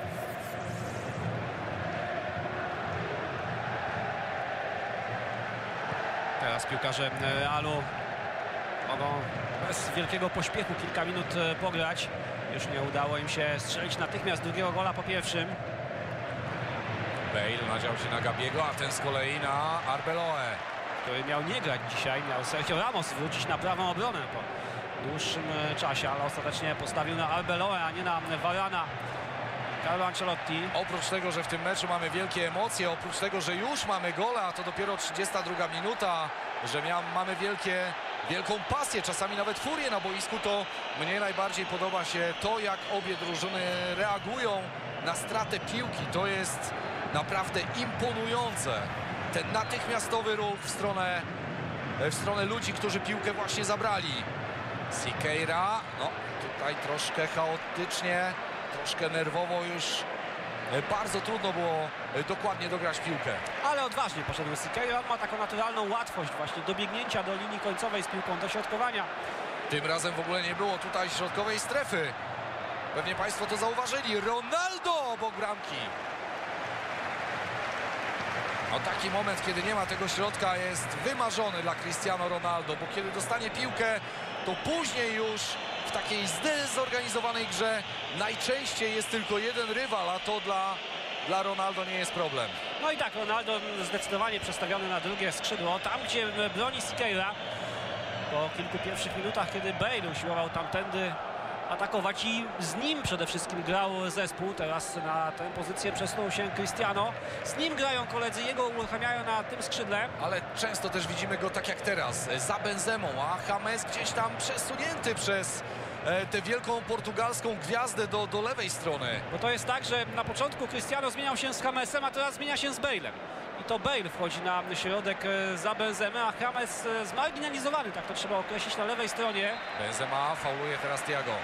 Teraz piłkarze Realu mogą bez wielkiego pośpiechu kilka minut pograć. Już nie udało im się strzelić natychmiast drugiego gola po pierwszym. Bale nadział się na Gabiego, a ten z kolei na Arbeloę, który miał nie grać dzisiaj. Miał Sergio Ramos wrócić na prawą obronę po dłuższym czasie, ale ostatecznie postawił na Arbeloę, a nie na Varana. Carlo Ancelotti. Oprócz tego, że w tym meczu mamy wielkie emocje, oprócz tego, że już mamy gola, a to dopiero trzydziesta druga minuta, że miał, mamy wielkie, wielką pasję, czasami nawet furię na boisku, to mnie najbardziej podoba się to, jak obie drużyny reagują na stratę piłki. To jest naprawdę imponujące. Ten natychmiastowy ruch w stronę, w stronę ludzi, którzy piłkę właśnie zabrali. Siqueira, no tutaj troszkę chaotycznie, troszkę nerwowo już. Bardzo trudno było dokładnie dograć piłkę. Ale odważnie poszedł Siqueira. On ma taką naturalną łatwość właśnie do biegnięcia do linii końcowej z piłką, do środkowania. Tym razem w ogóle nie było tutaj środkowej strefy. Pewnie Państwo to zauważyli. Ronaldo obok bramki. No taki moment, kiedy nie ma tego środka, jest wymarzony dla Cristiano Ronaldo, bo kiedy dostanie piłkę, to później już w takiej zdezorganizowanej grze najczęściej jest tylko jeden rywal, a to dla, dla Ronaldo nie jest problem. No i tak, Ronaldo zdecydowanie przestawiony na drugie skrzydło, tam gdzie broni Siqueira. Po kilku pierwszych minutach, kiedy Bale usiłował tamtędy atakować i z nim przede wszystkim grał zespół. Teraz na tę pozycję przesunął się Cristiano. Z nim grają koledzy, jego uruchamiają na tym skrzydle. Ale często też widzimy go tak jak teraz, za Benzemą, a James gdzieś tam przesunięty przez e, tę wielką portugalską gwiazdę do, do lewej strony. Bo to jest tak, że na początku Cristiano zmieniał się z Jamesem, a teraz zmienia się z Bale'em. I to Bale wchodzi na środek za Benzemę, a James zmarginalizowany, tak to trzeba określić, na lewej stronie. Benzema fauluje teraz Thiago.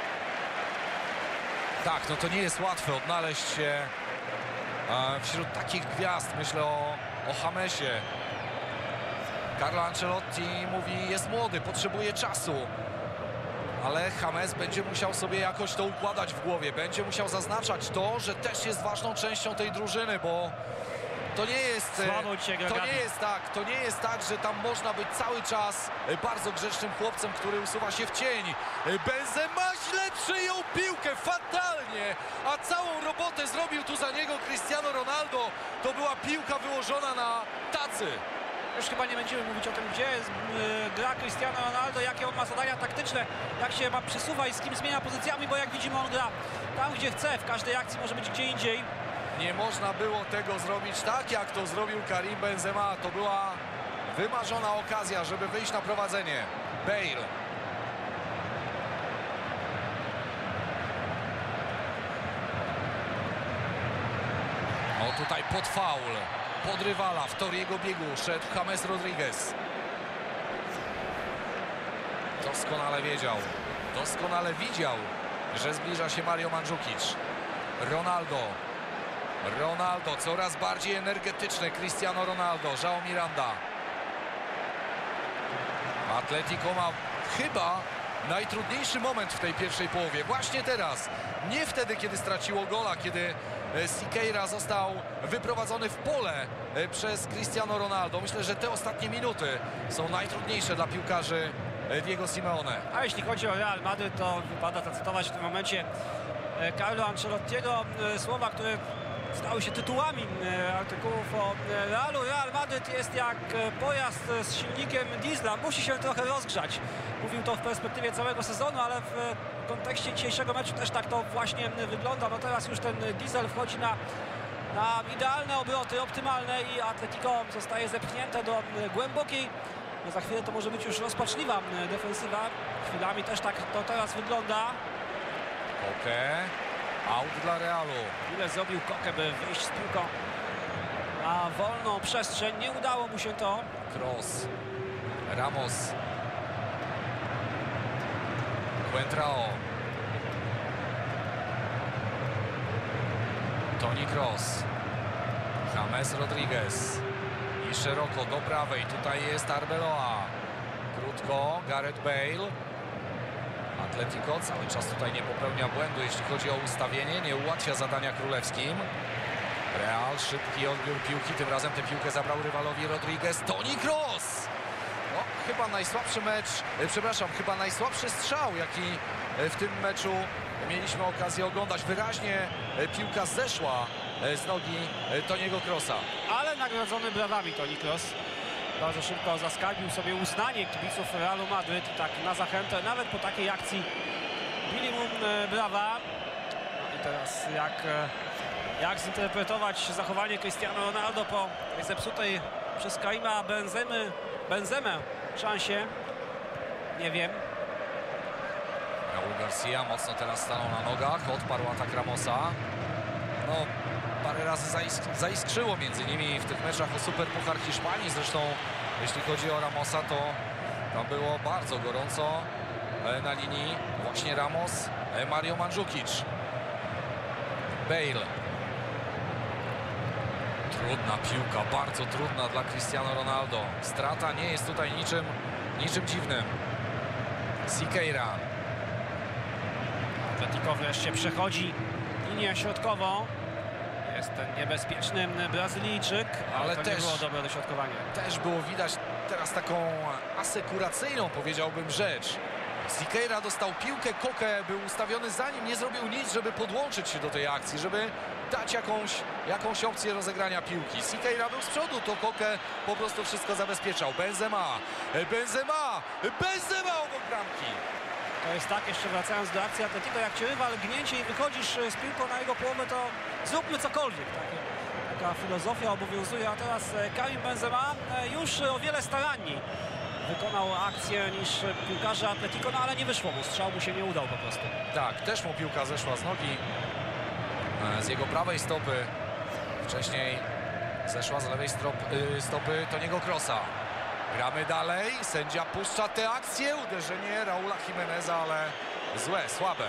Tak, no to nie jest łatwe odnaleźć się e, wśród takich gwiazd. Myślę o, o Jamesie. Carlo Ancelotti mówi, jest młody, potrzebuje czasu. Ale James będzie musiał sobie jakoś to układać w głowie. Będzie musiał zaznaczać to, że też jest ważną częścią tej drużyny, bo to nie jest, to nie jest tak, to nie jest tak, że tam można być cały czas bardzo grzecznym chłopcem, który usuwa się w cień. Benzema źle przyjął piłkę, fatalnie, a całą robotę zrobił tu za niego Cristiano Ronaldo. To była piłka wyłożona na tacy. Już chyba nie będziemy mówić o tym, gdzie jest yy, gra Cristiano Ronaldo, jakie on ma zadania taktyczne, jak się ma przesuwa i z kim zmienia pozycjami, bo jak widzimy, on gra tam, gdzie chce, w każdej akcji może być gdzie indziej. Nie można było tego zrobić tak, jak to zrobił Karim Benzema. To była wymarzona okazja, żeby wyjść na prowadzenie. Bale. O, tutaj pod faul, pod rywala, w tor jego biegu szedł James Rodriguez. Doskonale wiedział, doskonale widział, że zbliża się Mario Mandzukic. Ronaldo. Ronaldo, coraz bardziej energetyczny Cristiano Ronaldo, João Miranda. Atletico ma chyba najtrudniejszy moment w tej pierwszej połowie. Właśnie teraz, nie wtedy, kiedy straciło gola, kiedy Siqueira został wyprowadzony w pole przez Cristiano Ronaldo. Myślę, że te ostatnie minuty są najtrudniejsze dla piłkarzy Diego Simeone. A jeśli chodzi o Real Madryt, to wypada zacytować w tym momencie Carlo Ancelottiego, słowa, które stały się tytułami artykułów o Realu. Real Madryt jest jak pojazd z silnikiem diesla. Musi się trochę rozgrzać. Mówił to w perspektywie całego sezonu, ale w kontekście dzisiejszego meczu też tak to właśnie wygląda. No teraz już ten diesel wchodzi na, na idealne obroty, optymalne i Atletico zostaje zepchnięte do głębokiej. No za chwilę to może być już rozpaczliwa defensywa. Chwilami też tak to teraz wygląda. Koke, out dla Realu. Ile zrobił Koke, by wyjść z piłką na wolną przestrzeń. Nie udało mu się to. Cross. Ramos. Coentrao. Toni Kroos. James Rodriguez. I szeroko do prawej. Tutaj jest Arbeloa. Krótko. Gareth Bale. Atletico cały czas tutaj nie popełnia błędu, jeśli chodzi o ustawienie. Nie ułatwia zadania królewskim. Real, szybki odbiór piłki. Tym razem tę piłkę zabrał rywalowi Rodriguez. Toni Kroos! No, chyba najsłabszy mecz, e, przepraszam, chyba najsłabszy strzał, jaki w tym meczu mieliśmy okazję oglądać. Wyraźnie e, piłka zeszła e, z nogi e, Toniego Kroosa. Ale nagrodzony brawami Toni Kroos. Bardzo szybko zaskarbił sobie uznanie kibiców Realu Madryt i tak na zachętę, nawet po takiej akcji bili mu brawa. I teraz jak, jak zinterpretować zachowanie Cristiano Ronaldo po tej zepsutej przez Karima Benzemy, Benzemę szansie? Nie wiem. Raul Garcia mocno teraz stanął na nogach, odparł atak Ramosa. No, parę razy zaisk zaiskrzyło między nimi w tych meczach o Superpuchar Hiszpanii. Zresztą jeśli chodzi o Ramosa, to tam było bardzo gorąco. e, na linii. Właśnie Ramos, e, Mario Mandzukic. Bale. Trudna piłka, bardzo trudna dla Cristiano Ronaldo. Strata nie jest tutaj niczym, niczym dziwnym. Siqueira. Atletico wreszcie przechodzi linię środkową. Jest ten niebezpieczny Brazylijczyk, ale, Ale to też- nie było dobre dośrodkowanie. Też było widać teraz taką asekuracyjną, powiedziałbym, rzecz. Siqueira dostał piłkę, Koke był ustawiony za nim, nie zrobił nic, żeby podłączyć się do tej akcji, żeby dać jakąś, jakąś opcję rozegrania piłki. Siqueira był z przodu, to Koke po prostu wszystko zabezpieczał. Benzema, Benzema, Benzema obok bramki. To jest tak, jeszcze wracając do akcji Atletico, jak cię rywal gnięcie i wychodzisz z piłką na jego połowę, to zróbmy cokolwiek. Takie, taka filozofia obowiązuje, a teraz e, Karim Benzema e, już o wiele staranniej wykonał akcję niż piłkarze Atletico, no ale nie wyszło mu, strzał mu się nie udał po prostu. Tak, też mu piłka zeszła z nogi, e, z jego prawej stopy. Wcześniej zeszła z lewej strop, y, stopy Toniego Krosa. Gramy dalej, sędzia puszcza tę akcję, uderzenie Raula Jimeneza, ale złe, słabe.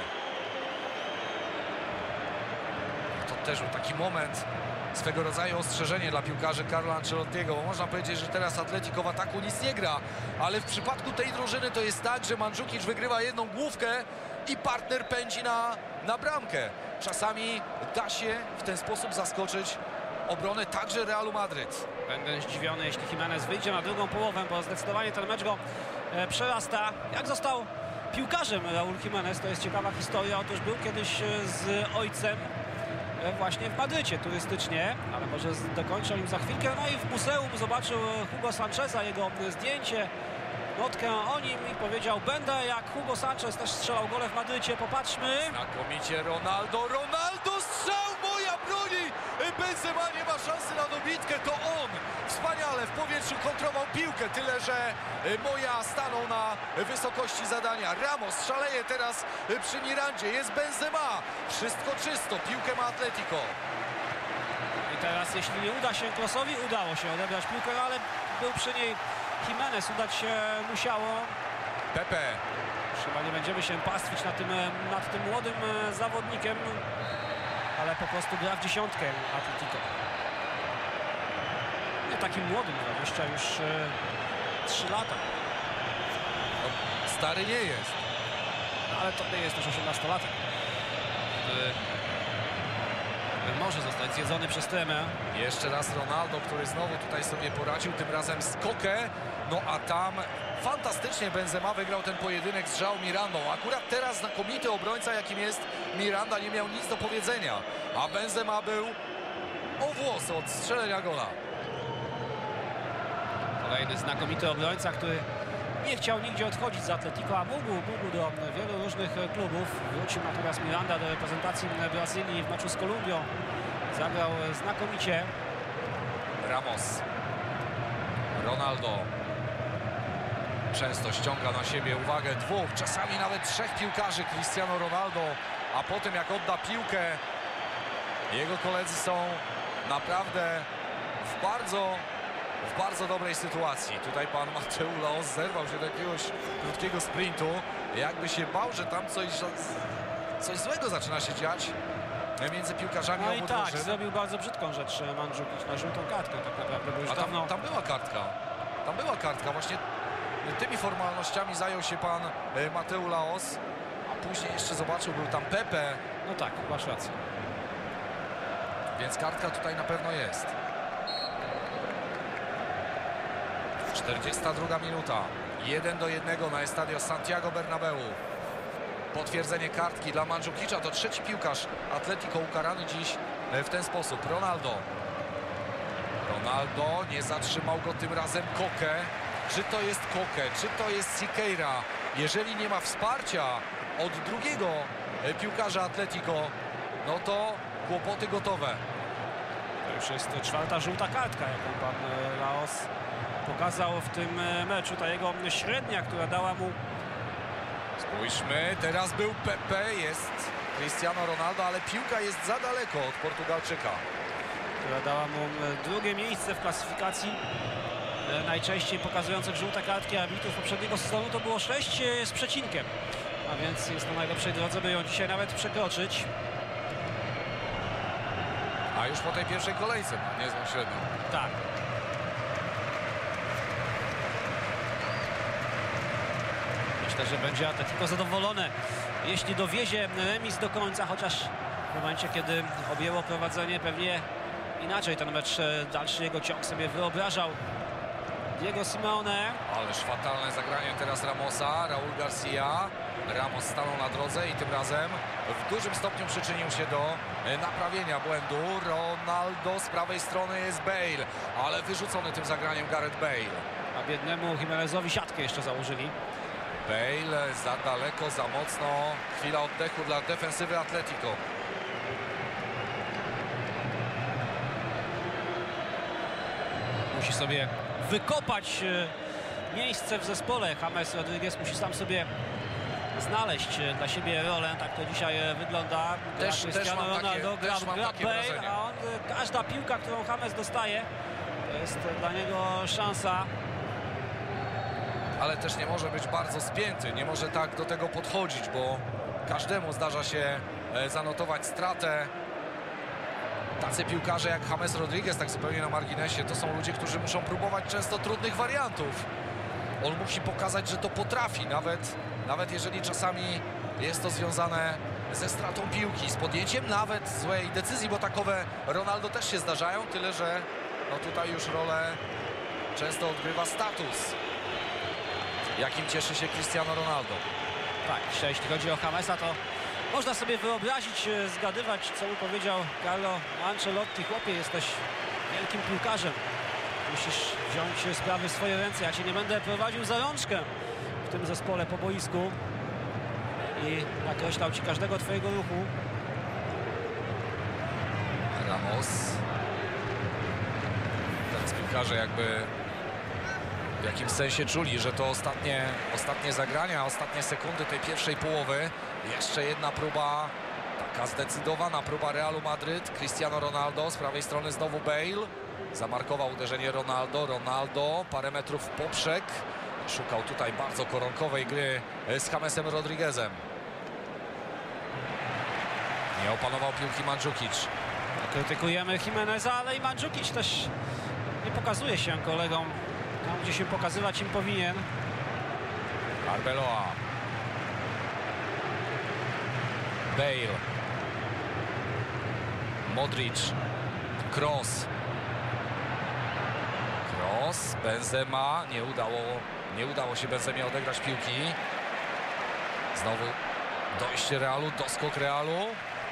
To też był taki moment, swego rodzaju ostrzeżenie dla piłkarzy Carlo Ancelottiego, bo można powiedzieć, że teraz Atletico w ataku nic nie gra, ale w przypadku tej drużyny to jest tak, że Mandzukic wygrywa jedną główkę i partner pędzi na, na bramkę. Czasami da się w ten sposób zaskoczyć obronę także Realu Madryt. Będę zdziwiony, jeśli Jimenez wyjdzie na drugą połowę, bo zdecydowanie ten mecz go e, przerasta. Jak został piłkarzem Raul Jimenez, to jest ciekawa historia. Otóż był kiedyś e, z ojcem e, właśnie w Madrycie turystycznie, ale może z- dokończę im za chwilkę. No i w muzeum zobaczył Hugo Sancheza, jego zdjęcie, notkę o nim i powiedział: będę jak Hugo Sanchez, też strzelał gole w Madrycie, popatrzmy. Znakomicie Ronaldo, Ronaldo strzał, moja broni! Benzema nie ma szansy na dobitkę, to on wspaniale w powietrzu kontrował piłkę, tyle że Moja stanął na wysokości zadania. Ramos szaleje teraz przy Mirandzie, jest Benzema, wszystko czysto, piłkę ma Atletico. I teraz, jeśli nie uda się Krosowi, udało się odebrać piłkę, ale był przy niej Jimenez, udać się musiało. Pepe. Chyba nie będziemy się pastwić nad tym, nad tym młodym zawodnikiem, ale po prostu gra w dziesiątkę Atletico. Nie takim młodym, dwadzieścia już trzy lata. No, stary nie jest. Ale to nie jest też osiemnastolatek. Może zostać zjedzony przez tremę. Jeszcze raz Ronaldo, który znowu tutaj sobie poradził, tym razem z Koke. No a tam fantastycznie Benzema wygrał ten pojedynek z João Mirandą. Akurat teraz znakomity obrońca, jakim jest Miranda, nie miał nic do powiedzenia. A Benzema był o włos od strzelenia gola. Kolejny znakomity obrońca, który nie chciał nigdzie odchodzić z Atletico, a mógł, mógł do wielu różnych klubów. Wrócił natomiast Miranda do reprezentacji Brazylii w meczu z Kolumbią. Zagrał znakomicie. Ramos. Ronaldo. Często ściąga na siebie uwagę dwóch, czasami nawet trzech piłkarzy Cristiano Ronaldo, a potem jak odda piłkę, jego koledzy są naprawdę w bardzo, w bardzo dobrej sytuacji. Tutaj pan Mateu Laos zerwał się do jakiegoś krótkiego sprintu, jakby się bał, że tam coś, coś złego zaczyna się dziać między piłkarzami No i obu tak, drużyn. zrobił bardzo brzydką rzecz Mandzukic na żółtą kartkę tak naprawdę, bo już A dawno... tam, tam była kartka. Tam była kartka. Właśnie tymi formalnościami zajął się pan e, Mateu Laos. A później jeszcze zobaczył, był tam Pepe. No tak, masz rację. Więc kartka tutaj na pewno jest. czterdziesta druga minuta. jeden do jednego na Estadio Santiago Bernabeu. Potwierdzenie kartki dla Mandzukicza. To trzeci piłkarz Atletico ukarany dziś w ten sposób. Ronaldo. Ronaldo nie zatrzymał go tym razem Koke. Czy to jest Koke, czy to jest Siqueira? Jeżeli nie ma wsparcia od drugiego piłkarza Atletico, no to kłopoty gotowe. To już jest czwarta żółta kartka, jaką pan Laos pokazał w tym meczu. Ta jego średnia, która dała mu... Spójrzmy, teraz był Pepe, jest Cristiano Ronaldo, ale piłka jest za daleko od Portugalczyka. która dała mu drugie miejsce w klasyfikacji e, najczęściej pokazujących żółte kartki arbitrów poprzedniego sezonu to było sześć e, z przecinkiem. A więc jest na najlepszej drodze, by ją dzisiaj nawet przekroczyć. A już po tej pierwszej kolejce ma niezłą średnią. Tak. Myślę, że będzie Atletico zadowolone, jeśli dowiezie remis do końca, chociaż w momencie, kiedy objęło prowadzenie, pewnie inaczej ten mecz, dalszy jego ciąg sobie wyobrażał Diego Simeone. Ależ fatalne zagranie teraz Ramosa, Raúl García. Ramos stanął na drodze i tym razem w dużym stopniu przyczynił się do naprawienia błędu. Ronaldo, z prawej strony jest Bale, ale wyrzucony tym zagraniem Gareth Bale. A biednemu Jimenezowi siatkę jeszcze założyli. Bale za daleko, za mocno. Chwila oddechu dla defensywy Atletico. Musi sobie wykopać miejsce w zespole. James Rodriguez musi sam sobie znaleźć dla siebie rolę. Tak to dzisiaj wygląda. Gra Też- też Cristiano mam takie- Ronaldo, gra, też mam gra takie Bale, wrażenie. a on, każda piłka, którą James dostaje, to jest dla niego szansa. Ale też nie może być bardzo spięty, nie może tak do tego podchodzić, bo każdemu zdarza się e, zanotować stratę. Tacy piłkarze jak James Rodriguez, tak zupełnie na marginesie, to są ludzie, którzy muszą próbować często trudnych wariantów. On musi pokazać, że to potrafi, nawet, nawet jeżeli czasami jest to związane ze stratą piłki, z podjęciem nawet złej decyzji, bo takowe Ronaldo też się zdarzają, tyle że no tutaj już rolę często odgrywa status, jakim cieszy się Cristiano Ronaldo. Tak, dzisiaj, jeśli chodzi o Jamesa, to można sobie wyobrazić, e, zgadywać, co mu powiedział Carlo Ancelotti. Chłopie, jesteś wielkim piłkarzem. Musisz wziąć sprawy w swoje ręce. Ja cię nie będę prowadził za rączkę w tym zespole po boisku i nakreślał ci każdego twojego ruchu. Ramos. Teraz piłkarze jakby w jakimś sensie czuli, że to ostatnie, ostatnie zagrania, ostatnie sekundy tej pierwszej połowy. Jeszcze jedna próba, taka zdecydowana próba Realu Madryt. Cristiano Ronaldo, z prawej strony znowu Bale. Zamarkował uderzenie Ronaldo. Ronaldo parę metrów w poprzek. Szukał tutaj bardzo koronkowej gry z Jamesem Rodriguezem. Nie opanował piłki Mandzukic. Krytykujemy Jimeneza, ale i Mandzukic też nie pokazuje się kolegom tam, gdzie się pokazywać im powinien. Arbeloa. Bale. Modric. Kroos. Kroos. Benzema. Nie udało, nie udało się Benzemie odegrać piłki. Znowu dojście Realu, doskok Realu.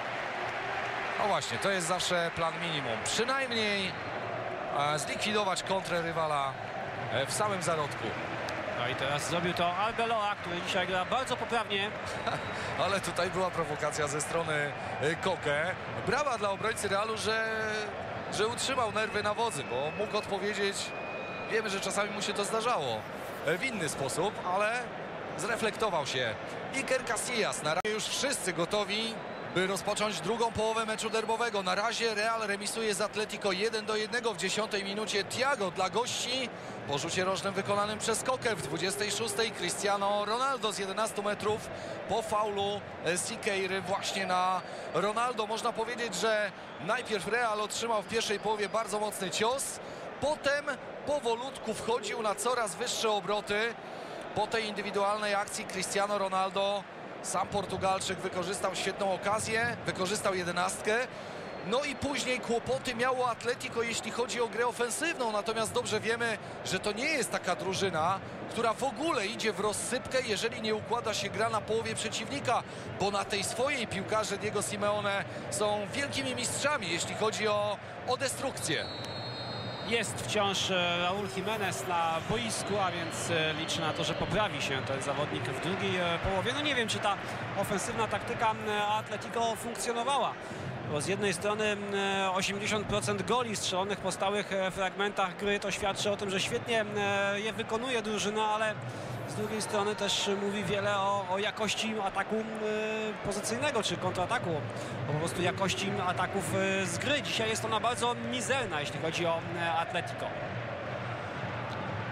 No właśnie, to jest zawsze plan minimum. Przynajmniej e, zlikwidować kontrę rywala e, w samym zarodku. No i teraz zrobił to Arbeloa, który dzisiaj gra bardzo poprawnie. Ale tutaj była prowokacja ze strony y, Koke. Brawa dla obrońcy Realu, że, że utrzymał nerwy na wodzy, bo mógł odpowiedzieć, wiemy, że czasami mu się to zdarzało, y, w inny sposób, ale zreflektował się. Iker Casillas, na razie już wszyscy gotowi, by rozpocząć drugą połowę meczu derbowego. Na razie Real remisuje z Atletico jeden do jednego w dziesiątej minucie. Thiago dla gości po rzucie rożnym wykonanym przez Koke. W dwudziestej szóstej Cristiano Ronaldo z jedenastu metrów po faulu Siqueiry właśnie na Ronaldo. Można powiedzieć, że najpierw Real otrzymał w pierwszej połowie bardzo mocny cios, potem powolutku wchodził na coraz wyższe obroty. Po tej indywidualnej akcji Cristiano Ronaldo, sam Portugalczyk, wykorzystał świetną okazję, wykorzystał jedenastkę. No i później kłopoty miało Atletico, jeśli chodzi o grę ofensywną. Natomiast dobrze wiemy, że to nie jest taka drużyna, która w ogóle idzie w rozsypkę, jeżeli nie układa się gra na połowie przeciwnika. Bo na tej swojej piłkarze Diego Simeone są wielkimi mistrzami, jeśli chodzi o, o destrukcję. Jest wciąż Raúl Jiménez na boisku, a więc liczy na to, że poprawi się ten zawodnik w drugiej połowie. No nie wiem, czy ta ofensywna taktyka Atletico funkcjonowała. Bo z jednej strony osiemdziesiąt procent goli strzelonych po stałych fragmentach gry to świadczy o tym, że świetnie je wykonuje drużyna, ale z drugiej strony też mówi wiele o, o jakości ataku pozycyjnego czy kontrataku, o po prostu jakości ataków z gry. Dzisiaj jest ona bardzo mizerna, jeśli chodzi o Atletico.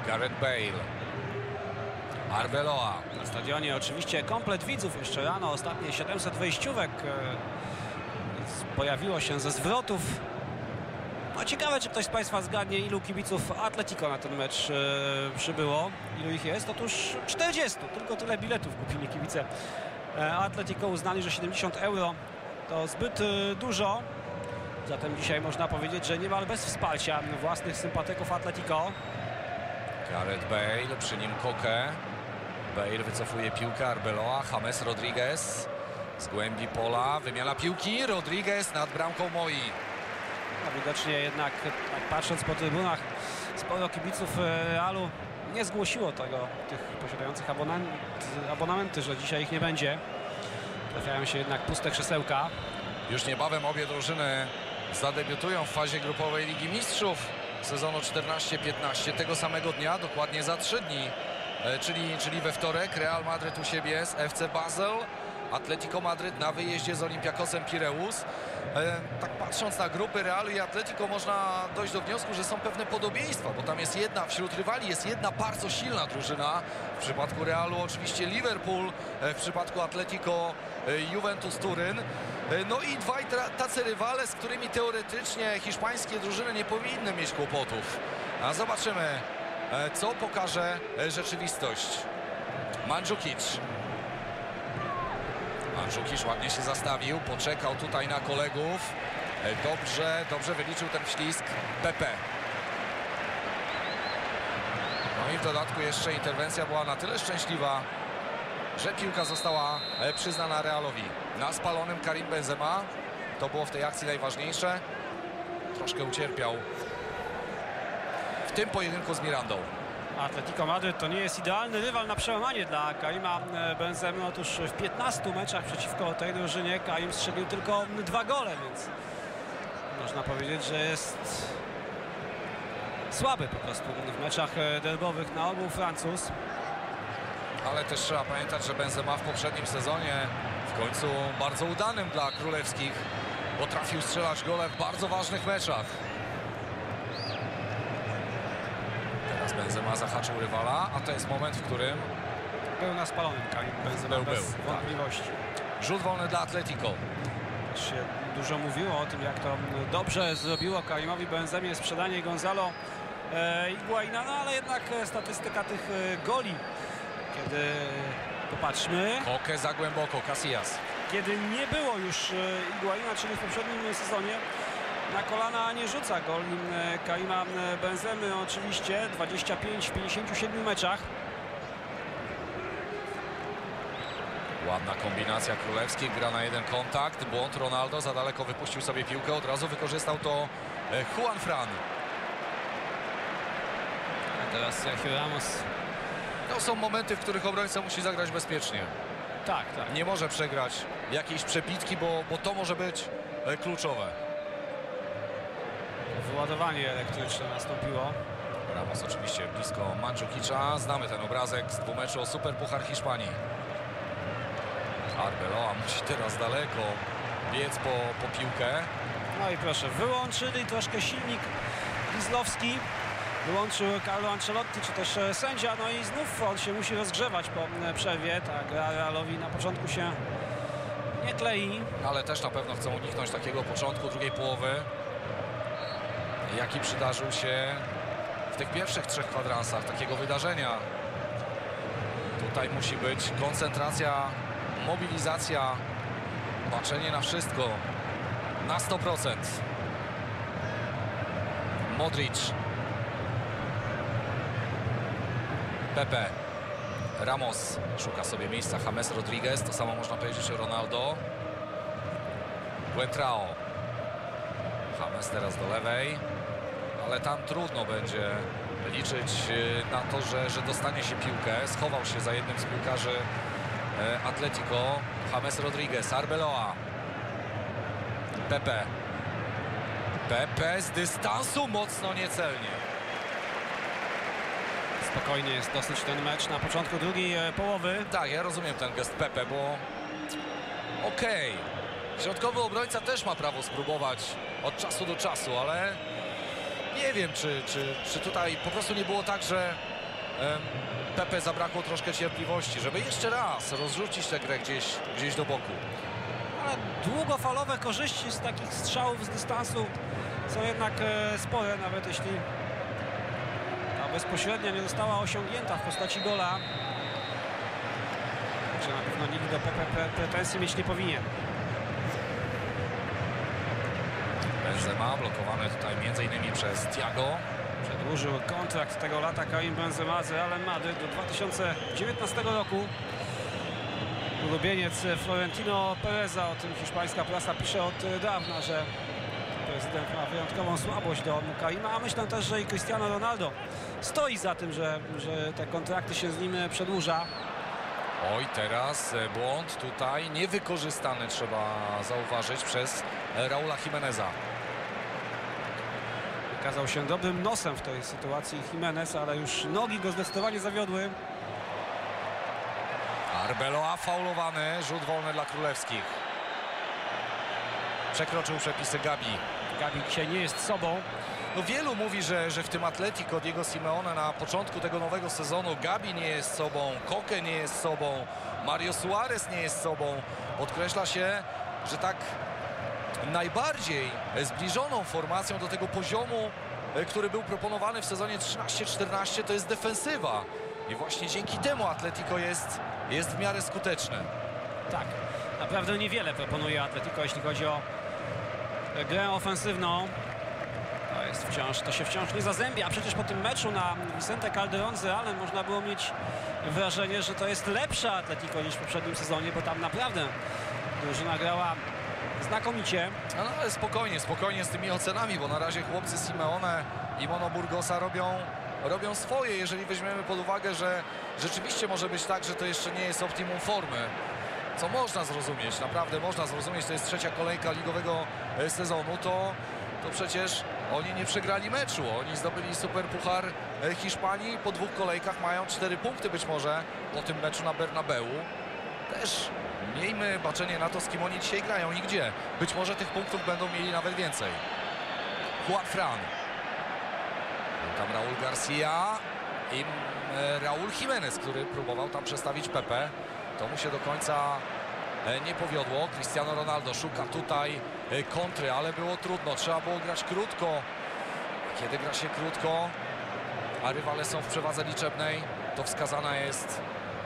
Gareth Bale. Arbeloa. Na stadionie oczywiście komplet widzów. Jeszcze rano ostatnie siedemset wejściówek e, pojawiło się ze zwrotów. No ciekawe, czy ktoś z Państwa zgadnie, ilu kibiców Atletico na ten mecz e, przybyło. Ilu ich jest? Otóż czterdzieści. Tylko tyle biletów kupili kibice e, Atletico. Uznali, że siedemdziesiąt euro to zbyt e, dużo. Zatem dzisiaj można powiedzieć, że niemal bez wsparcia własnych sympatyków Atletico. Gareth Bale, przy nim Koke. Bale wycofuje piłkę, Arbeloa, James Rodriguez z głębi pola, wymiana piłki, Rodriguez nad bramką Moi. No, widocznie jednak, tak patrząc po trybunach, sporo kibiców Realu nie zgłosiło tego, tych posiadających abonament, abonamenty, że dzisiaj ich nie będzie. Trafiają się jednak puste krzesełka. Już niebawem obie drużyny zadebiutują w fazie grupowej Ligi Mistrzów sezonu czternaście piętnaście. Tego samego dnia, dokładnie za trzy dni, czyli, czyli we wtorek, Real Madryt u siebie z F C Basel, Atletico Madryt na wyjeździe z Olympiakosem Pireus. Tak patrząc na grupy Realu i Atletico, można dojść do wniosku, że są pewne podobieństwa, bo tam jest jedna, wśród rywali jest jedna bardzo silna drużyna. W przypadku Realu oczywiście Liverpool, w przypadku Atletico Juventus Turyn. No i dwaj tacy rywale, z którymi teoretycznie hiszpańskie drużyny nie powinny mieć kłopotów. A zobaczymy, co pokaże rzeczywistość. Mandzukic. Mandzukic ładnie się zastawił, poczekał tutaj na kolegów. Dobrze, dobrze wyliczył ten wślizg Pepe. No i w dodatku jeszcze interwencja była na tyle szczęśliwa, że piłka została przyznana Realowi. Na spalonym Karim Benzema. To było w tej akcji najważniejsze. Troszkę ucierpiał w tym pojedynku z Mirandą. Atletico Madryt to nie jest idealny rywal na przełamanie dla Karima Benzemy. Otóż w piętnastu meczach przeciwko tej drużynie Karim strzelił tylko dwa gole, więc można powiedzieć, że jest słaby po prostu w meczach derbowych na ogół Francuz. Ale też trzeba pamiętać, że Benzema w poprzednim sezonie, w końcu bardzo udanym dla królewskich, potrafił strzelać gole w bardzo ważnych meczach. Teraz Benzema zahaczył rywala, a to jest moment, w którym Był na spalonym Karim Benzema, Był, bez był, wątpliwości. tak. Rzut wolny dla Atletico. Też się dużo mówiło o tym, jak to dobrze zrobiło Karimowi Benzemie sprzedanie Gonzalo e, Higuaina, no ale jednak statystyka tych e, goli, kiedy popatrzmy, Koke za głęboko, Casillas. kiedy nie było już e, Higuaina, czyli w poprzednim sezonie, na kolana nie rzuca gol e, Karima Benzemy, oczywiście dwadzieścia pięć w pięćdziesięciu siedmiu meczach. Ładna kombinacja królewskich, gra na jeden kontakt, błąd Ronaldo, za daleko wypuścił sobie piłkę, od razu wykorzystał to Juan Fran. A teraz Sergio Ramos. To są momenty, w których obrońca musi zagrać bezpiecznie. Tak, tak. Nie może przegrać jakiejś przebitki, bo, bo to może być kluczowe. Wyładowanie elektryczne nastąpiło. Ramos oczywiście blisko Mandzukicza. Znamy ten obrazek z dwumeczu o Superpuchar Hiszpanii. Arbeloa musi teraz daleko biec po, po piłkę. No i proszę, wyłączyli troszkę silnik Wizlowski. Wyłączył Carlo Ancelotti, czy też sędzia. No i znów on się musi rozgrzewać po przerwie. Ta gra Realowi na początku się nie klei. Ale też na pewno chcą uniknąć takiego początku drugiej połowy, jaki przydarzył się w tych pierwszych trzech kwadransach takiego wydarzenia. Tutaj musi być koncentracja, mobilizacja, patrzenie na wszystko na sto procent. Modric, Pepe, Ramos szuka sobie miejsca, James Rodriguez, to samo można powiedzieć o Ronaldo. Buentrao, James teraz do lewej, ale tam trudno będzie liczyć na to, że, że dostanie się piłkę. Schował się za jednym z piłkarzy Atletico. James Rodriguez, Arbeloa, Pepe, Pepe z dystansu, mocno niecelnie. Spokojnie jest dosyć ten mecz na początku drugiej połowy. Tak, ja rozumiem ten gest Pepe, bo okej, okay. Środkowy obrońca też ma prawo spróbować od czasu do czasu, ale nie wiem, czy, czy, czy tutaj po prostu nie było tak, że Pepe zabrakło troszkę cierpliwości, żeby jeszcze raz rozrzucić tę grę gdzieś, gdzieś do boku. Ale długofalowe korzyści z takich strzałów z dystansu są jednak e, spore, nawet jeśli ta bezpośrednia nie została osiągnięta w postaci gola. Także na pewno nikt do Pepe pre pretensji mieć nie powinien. Benzema blokowany tutaj między innymi przez Thiago. Przedłużył kontrakt tego lata Karim Benzema z Realem Madryt do dwa tysiące dziewiętnastego roku. Ulubieniec Florentino Pereza, o tym hiszpańska prasa pisze od dawna, że prezydent ma wyjątkową słabość do Karima, a myślę też, że i Cristiano Ronaldo stoi za tym, że, że te kontrakty się z nim przedłuża. Oj, teraz błąd tutaj niewykorzystany, trzeba zauważyć, przez Raula Jimeneza. Okazał się dobrym nosem w tej sytuacji Jimenez, ale już nogi go zdecydowanie zawiodły. Arbeloa faulowany, rzut wolny dla królewskich. Przekroczył przepisy Gabi. Gabi dzisiaj nie jest sobą. No wielu mówi, że, że w tym Atletico Diego Simeone na początku tego nowego sezonu Gabi nie jest sobą, Koke nie jest sobą, Mario Suarez nie jest sobą. Podkreśla się, że tak najbardziej zbliżoną formacją do tego poziomu, który był proponowany w sezonie trzynaście czternaście, to jest defensywa. I właśnie dzięki temu Atletico jest, jest w miarę skuteczne. Tak, naprawdę niewiele proponuje Atletico, jeśli chodzi o grę ofensywną. To jest wciąż, to się wciąż nie zazębia. Przecież po tym meczu na Vicente Calderón z Realem można było mieć wrażenie, że to jest lepsze Atletico niż w poprzednim sezonie, bo tam naprawdę drużyna grała znakomicie. No, no ale spokojnie, spokojnie z tymi ocenami, bo na razie chłopcy Simeone i Mono Burgosa robią, robią swoje, jeżeli weźmiemy pod uwagę, że rzeczywiście może być tak, że to jeszcze nie jest optimum formy. Co można zrozumieć, naprawdę można zrozumieć, to jest trzecia kolejka ligowego sezonu, to, to przecież oni nie przegrali meczu, oni zdobyli Superpuchar Hiszpanii, po dwóch kolejkach mają cztery punkty być może po tym meczu na Bernabeu. Też miejmy baczenie na to, z kim oni dzisiaj grają i gdzie. Być może tych punktów będą mieli nawet więcej. Juan Fran. Był tam Raul Garcia i Raul Jimenez, który próbował tam przestawić Pepe. To mu się do końca nie powiodło. Cristiano Ronaldo szuka tutaj kontry, ale było trudno. Trzeba było grać krótko. Kiedy gra się krótko, a rywale są w przewadze liczebnej, to wskazana jest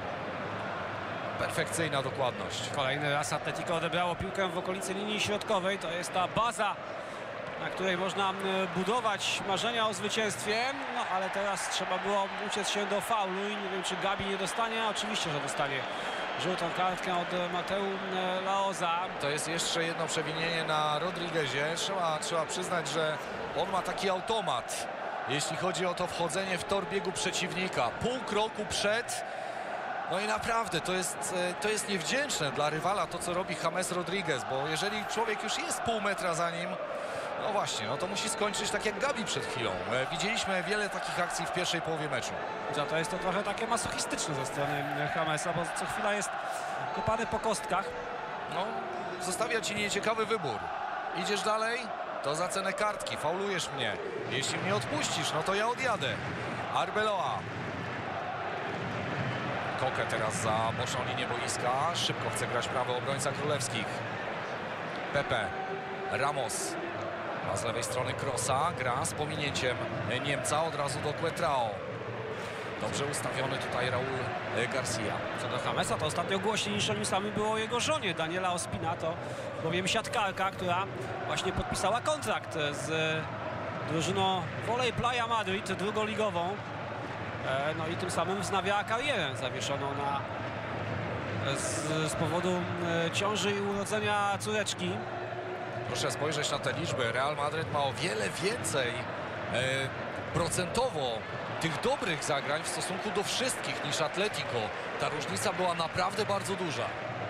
perfekcyjna dokładność. Kolejny raz Atletico odebrało piłkę w okolicy linii środkowej. To jest ta baza, na której można budować marzenia o zwycięstwie. No ale teraz trzeba było uciec się do faulu i nie wiem, czy Gabi nie dostanie. Oczywiście, że dostanie żółtą kartkę od Mateu Laoza. To jest jeszcze jedno przewinienie na Rodriguezie. Trzeba, trzeba przyznać, że on ma taki automat, jeśli chodzi o to wchodzenie w tor biegu przeciwnika. Pół kroku przed. No i naprawdę to jest, to jest niewdzięczne dla rywala to, co robi James Rodriguez, bo jeżeli człowiek już jest pół metra za nim, no właśnie, no to musi skończyć tak jak Gabi przed chwilą. Widzieliśmy wiele takich akcji w pierwszej połowie meczu. Za to jest to trochę takie masochistyczne ze strony Jamesa, bo co chwila jest kopany po kostkach. No, zostawia ci nieciekawy wybór. Idziesz dalej, to za cenę kartki, faulujesz mnie. Jeśli mnie odpuścisz, no to ja odjadę. Arbeloa. Koke teraz za boczną linię boiska. Szybko chce grać prawy obrońca królewskich. Pepe. Ramos. A z lewej strony Krosa. Gra z pominięciem Niemca od razu do Cuetrao. Dobrze ustawiony tutaj Raul Garcia. Co do Jamesa, to ostatnio głośniej niż o nim samym było o jego żonie Daniela Ospina. To bowiem siatkarka, która właśnie podpisała kontrakt z drużyną Volley Playa Madrid, drugoligową. No i tym samym wznawiała karierę zawieszoną na, z, z powodu ciąży i urodzenia córeczki. Proszę spojrzeć na te liczby. Real Madrid ma o wiele więcej e, procentowo tych dobrych zagrań w stosunku do wszystkich niż Atletico. Ta różnica była naprawdę bardzo duża.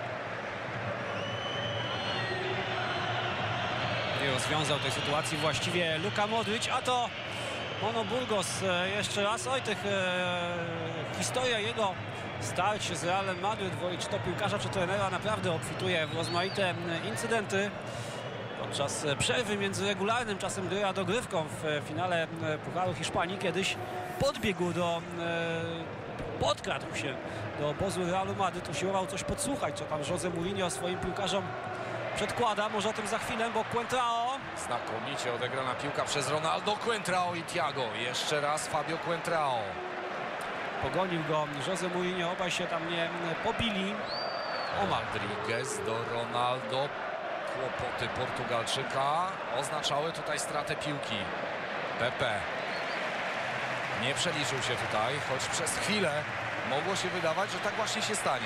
Nie rozwiązał tej sytuacji właściwie Luka Modric, a to Mono Burgos jeszcze raz. Oj, tych e, historia jego starć z Realem Madryt, czy to piłkarza, czy trenera, naprawdę obfituje w rozmaite incydenty. Podczas przerwy między regularnym czasem gry a dogrywką w finale Pucharu Hiszpanii kiedyś podbiegł do, e, podkradł się do obozu Realu Madryt, usiłował coś podsłuchać, co tam Jose Mourinho swoim piłkarzom przedkłada. Może o tym za chwilę, bo Coentrao. Znakomicie odegrana piłka przez Ronaldo, Coentrao i Thiago. Jeszcze raz Fabio Coentrao. Pogonił go Jose Mourinho, obaj się tam nie pobili. Omal. Rodriguez do Ronaldo. Kłopoty Portugalczyka oznaczały tutaj stratę piłki. Pepe nie przeliczył się tutaj, choć przez chwilę mogło się wydawać, że tak właśnie się stanie.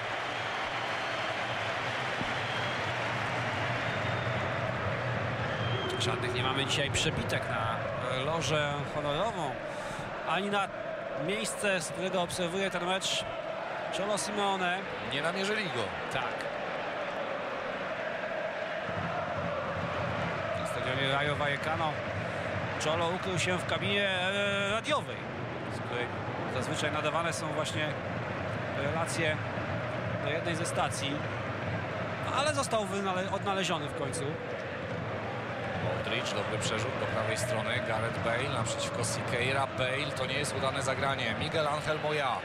Żadnych nie mamy dzisiaj przebitek na lożę honorową, ani na miejsce, z którego obserwuje ten mecz Cholo Simeone. Nie namierzyli go. Tak. Na stadionie Rayo Vallecano Cholo ukrył się w kabinie e, radiowej, z której zazwyczaj nadawane są właśnie relacje do jednej ze stacji, ale został odnaleziony w końcu. Modric, dobry przerzut do prawej strony. Gareth Bale naprzeciwko Siqueira. Bale, to nie jest udane zagranie. Miguel Angel Moya.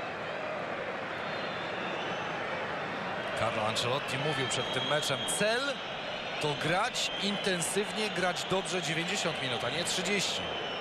Carlo Ancelotti mówił przed tym meczem: cel to grać intensywnie, grać dobrze dziewięćdziesiąt minut, a nie trzydzieści.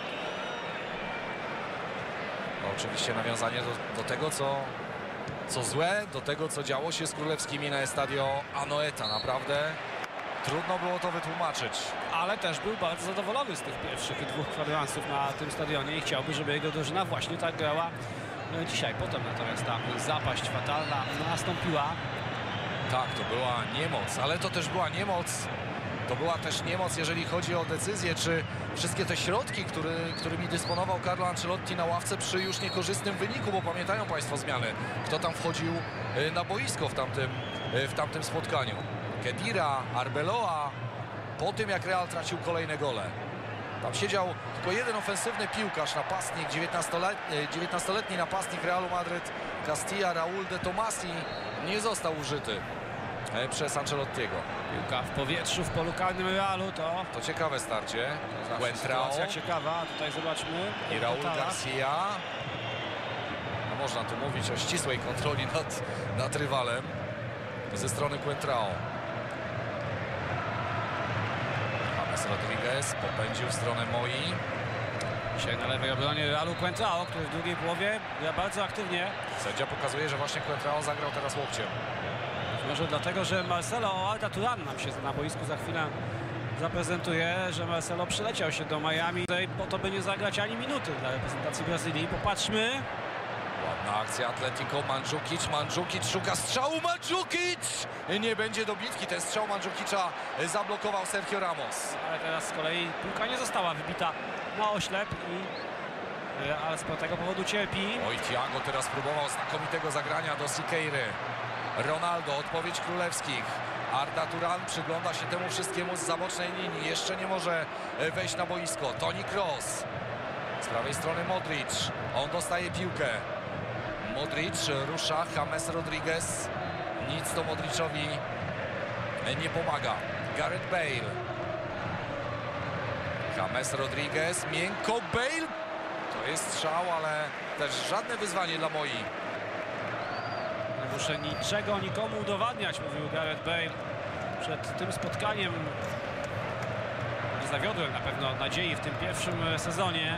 No, oczywiście nawiązanie do, do tego, co, co złe, do tego, co działo się z królewskimi na Estadio Anoeta. Naprawdę trudno było to wytłumaczyć. Ale też był bardzo zadowolony z tych pierwszych dwóch kwadransów na tym stadionie i chciałby, żeby jego drużyna właśnie tak grała dzisiaj. Potem natomiast ta zapaść fatalna nastąpiła. Tak, to była niemoc, ale to też była niemoc. To była też niemoc, jeżeli chodzi o decyzję, czy wszystkie te środki, który, którymi dysponował Carlo Ancelotti na ławce przy już niekorzystnym wyniku, bo pamiętają Państwo zmiany, kto tam wchodził na boisko w tamtym, w tamtym spotkaniu. Khedira, Arbeloa, po tym jak Real tracił kolejne gole. Tam siedział tylko jeden ofensywny piłkarz, napastnik, dziewiętnastoletni napastnik Realu Madryt, Castilla, Raúl de Tomasi, nie został użyty przez Ancelottiego. Piłka w powietrzu w polu karnym Realu, to... To ciekawe starcie. Coentrao. Ciekawa, tutaj zobaczmy. I Raúl Garcia. No, można tu mówić o ścisłej kontroli nad, nad rywalem ze strony Coentrao. James Rodriguez popędził w stronę Moi. Dzisiaj na lewej obronie Realu Coentrao, który w drugiej połowie gra bardzo aktywnie. Sędzia pokazuje, że właśnie Coentrao zagrał teraz łokciem. Może dlatego, że Marcelo Arda Turan nam się na boisku za chwilę zaprezentuje, że Marcelo przyleciał się do Miami po to, by nie zagrać ani minuty dla reprezentacji Brazylii. Popatrzmy. Ładna akcja Atletico. Mandzukic, Mandzukic szuka strzału, Mandzukic! Nie będzie dobitki, ten strzał Mandzukicza zablokował Sergio Ramos. Ale teraz z kolei piłka nie została wybita na oślep i ale z tego powodu cierpi. Oj, Thiago teraz próbował znakomitego zagrania do Siqueiry. Ronaldo, odpowiedź królewskich. Arda Turan przygląda się temu wszystkiemu z zabocznej linii. Jeszcze nie może wejść na boisko. Toni Kroos. Z prawej strony Modric. On dostaje piłkę. Modric rusza. James Rodriguez. Nic to Modricowi nie pomaga. Gareth Bale. James Rodriguez. Miękko Bale. To jest strzał, ale też żadne wyzwanie dla Moi. Nie muszę niczego nikomu udowadniać, mówił Gareth Bale przed tym spotkaniem. Nie zawiodłem na pewno nadziei w tym pierwszym sezonie.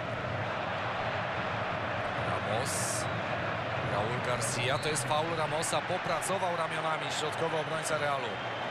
Ramos. Raúl Garcia. To jest faul Ramosa. Popracował ramionami środkowy obrońca Realu.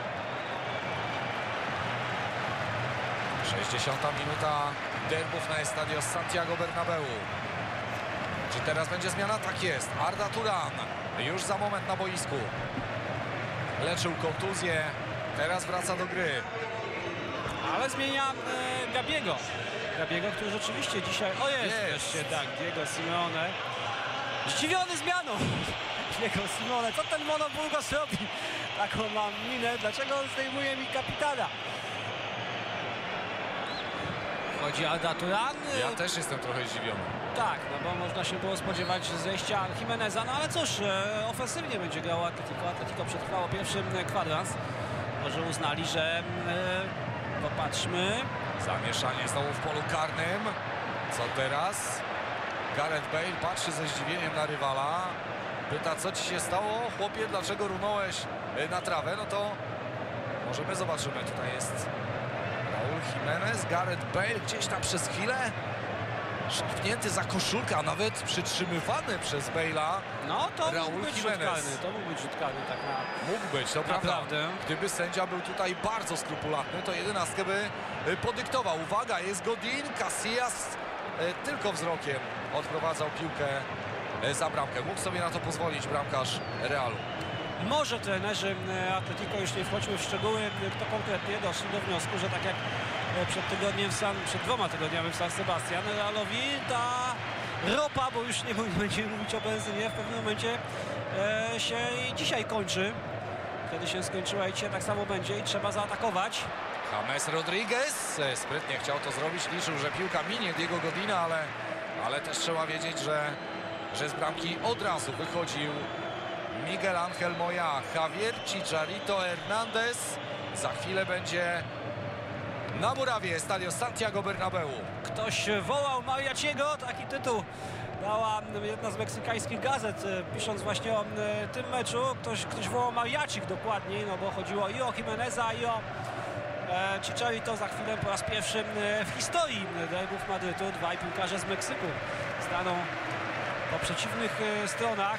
sześćdziesiąta minuta derbów na Estadio Santiago Bernabeu. Czy teraz będzie zmiana? Tak jest. Arda Turan już za moment na boisku. Leczył kontuzję. Teraz wraca do gry. Ale zmienia e, Gabiego. Gabiego, który rzeczywiście dzisiaj... O jest! Jest. Wreszcie, tak, Diego Simeone. Zdziwiony zmianą. Diego Simeone. Co ten Monoburgos robi? Taką mam minę. Dlaczego on zdejmuje mi kapitana? Chodzi Arda Turan. Ja też jestem trochę zdziwiony. Tak, no bo można się było spodziewać zejścia Jimeneza, no ale cóż, e, ofensywnie będzie grało Atletico. Atletico przetrwało pierwszy kwadrans. Może uznali, że e, popatrzmy. Zamieszanie znowu w polu karnym. Co teraz? Gareth Bale patrzy ze zdziwieniem na rywala. Pyta, co ci się stało, chłopie, dlaczego runąłeś na trawę? No to może my zobaczymy. Tutaj jest Raul Jimenez, Gareth Bale gdzieś tam przez chwilę szarpnięty za koszulkę, a nawet przytrzymywany przez Bale'a. No to Raul mógł być rzut Jimenez. karny, to mógł być rzut karny, tak na... Mógł być, to prawda. Naprawdę. Gdyby sędzia był tutaj bardzo skrupulatny, to jedenastkę by podyktował. Uwaga, jest Godin, Casillas e, tylko wzrokiem odprowadzał piłkę e, za bramkę. Mógł sobie na to pozwolić bramkarz Realu. Może trenerzy e, Atletico, już nie wchodźmy w szczegóły, e, kto konkretnie doszli do wniosku, że tak jak e, przed tygodniem w San, przed dwoma tygodniami w San Sebastian, Realowi ta ropa, bo już nie będziemy mówić o benzynie, w pewnym momencie e, się dzisiaj kończy. Kiedy się skończyła i dzisiaj tak samo będzie i trzeba zaatakować. James Rodriguez e, sprytnie chciał to zrobić, liczył, że piłka minie Diego Godina, ale, ale też trzeba wiedzieć, że, że z bramki od razu wychodził Miguel Ángel Moya. Javier Chicharito Hernández za chwilę będzie na murawie Estadio Santiago Bernabeu. Ktoś wołał Mariaciego, taki tytuł dała jedna z meksykańskich gazet, pisząc właśnie o tym meczu. Ktoś, ktoś wołał Mariacik dokładniej, no bo chodziło i o Jimeneza, i o e, Chicharito. Za chwilę po raz pierwszy w historii derbów Madrytu dwaj piłkarze z Meksyku staną po przeciwnych stronach.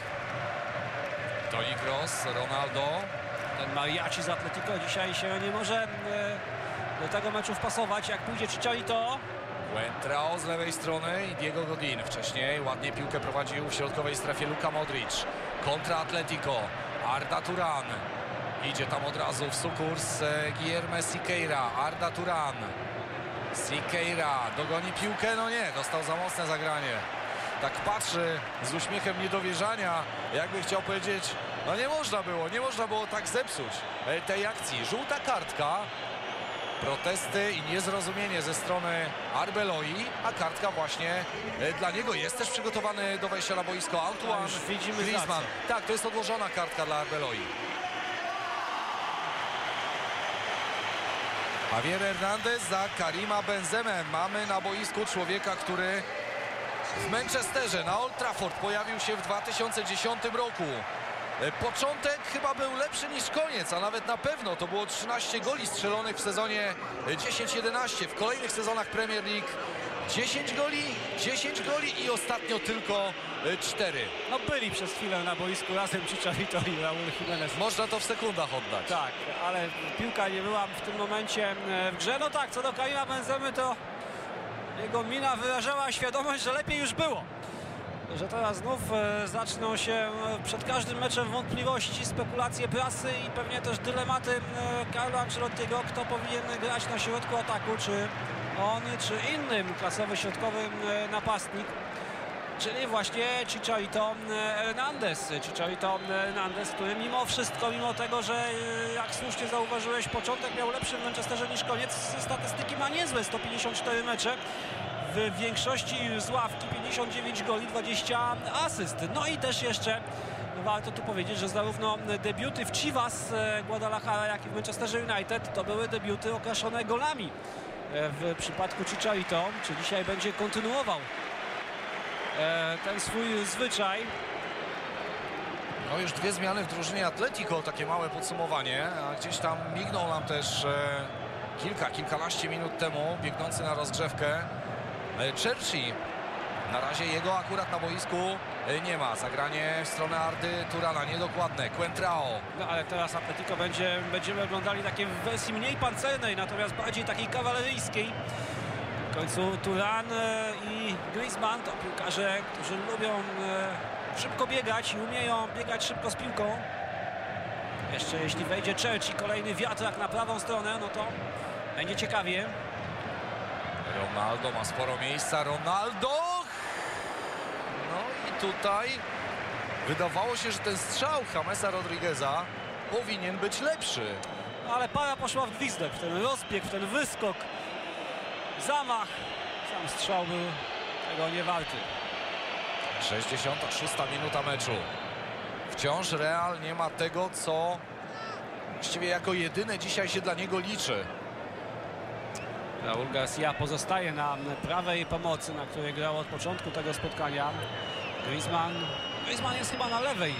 Toni Kroos, Ronaldo. Ten Mariachi z Atletico dzisiaj się nie może e, do tego meczu wpasować. Jak pójdzie Chicharito. Buentrao z lewej strony i Diego Godin. Wcześniej ładnie piłkę prowadził w środkowej strefie Luka Modric. Kontra Atletico. Arda Turan. Idzie tam od razu w sukurs e, Guilherme Siqueira. Arda Turan. Siqueira dogoni piłkę. No nie, dostał za mocne zagranie. Tak patrzy z uśmiechem niedowierzania, jakby chciał powiedzieć, no nie można było, nie można było tak zepsuć e, tej akcji. Żółta kartka. Protesty i niezrozumienie ze strony Arbeloi, a kartka właśnie e, dla niego. Jest też przygotowany do wejścia na boisko Antoine już widzimy Griezmann. Tak, to jest odłożona kartka dla Arbeloi. Javier Hernández za Karima Benzemę. Mamy na boisku człowieka, który w Manchesterze na Old Trafford pojawił się w dwa tysiące dziesiątym roku. Początek chyba był lepszy niż koniec, a nawet na pewno to było trzynaście goli strzelonych w sezonie dziesięć jedenaście. W kolejnych sezonach Premier League dziesięć goli, dziesięć goli i ostatnio tylko cztery. No byli przez chwilę na boisku razem Chicharito i Raul Jimenez. Można to w sekundach oddać. Tak, ale piłka nie była w tym momencie w grze. No tak, co do Karima Benzemy, to jego mina wyrażała świadomość, że lepiej już było. Że teraz znów e, zaczną się e, przed każdym meczem wątpliwości, spekulacje prasy i pewnie też dylematy e, Carlo Ancelottiego, kto powinien grać na środku ataku, czy on, czy inny klasowy środkowy e, napastnik, czyli właśnie Chicharito e, Hernández. Chicharito Hernández, który mimo wszystko, mimo tego, że e, jak słusznie zauważyłeś, początek miał lepszy w Manchesterze niż koniec, statystyki ma niezłe, sto pięćdziesiąt cztery mecze. W większości z ławki pięćdziesiąt dziewięć goli, dwadzieścia asyst. No i też jeszcze warto tu powiedzieć, że zarówno debiuty w Chivas Guadalajara, jak i w Manchesterze United to były debiuty okraszone golami. W przypadku Chicharito, czy dzisiaj będzie kontynuował ten swój zwyczaj. No już dwie zmiany w drużynie Atletico, takie małe podsumowanie, a gdzieś tam mignął nam też e, kilka, kilkanaście minut temu biegnący na rozgrzewkę Churchill. Na razie jego akurat na boisku nie ma. Zagranie w stronę Ardy Turana niedokładne. Cuentrao. No ale teraz Atletico będzie, będziemy oglądali takie w wersji mniej pancernej, natomiast bardziej takiej kawaleryjskiej. W końcu Turan i Griezmann to piłkarze, którzy lubią szybko biegać i umieją biegać szybko z piłką. Jeszcze jeśli wejdzie Churchill, kolejny wiatrak na prawą stronę, no to będzie ciekawie. Ronaldo ma sporo miejsca. Ronaldo! No i tutaj wydawało się, że ten strzał Jamesa Rodrigueza powinien być lepszy. No ale para poszła w gwizdek, w ten rozbieg, w ten wyskok, zamach. Sam strzał był tego nie warty. sześćdziesiąta szósta minuta meczu. Wciąż Real nie ma tego, co właściwie jako jedyne dzisiaj się dla niego liczy. Raul Garcia pozostaje na prawej pomocy, na której grał od początku tego spotkania. Griezmann, Griezmann jest chyba na lewej.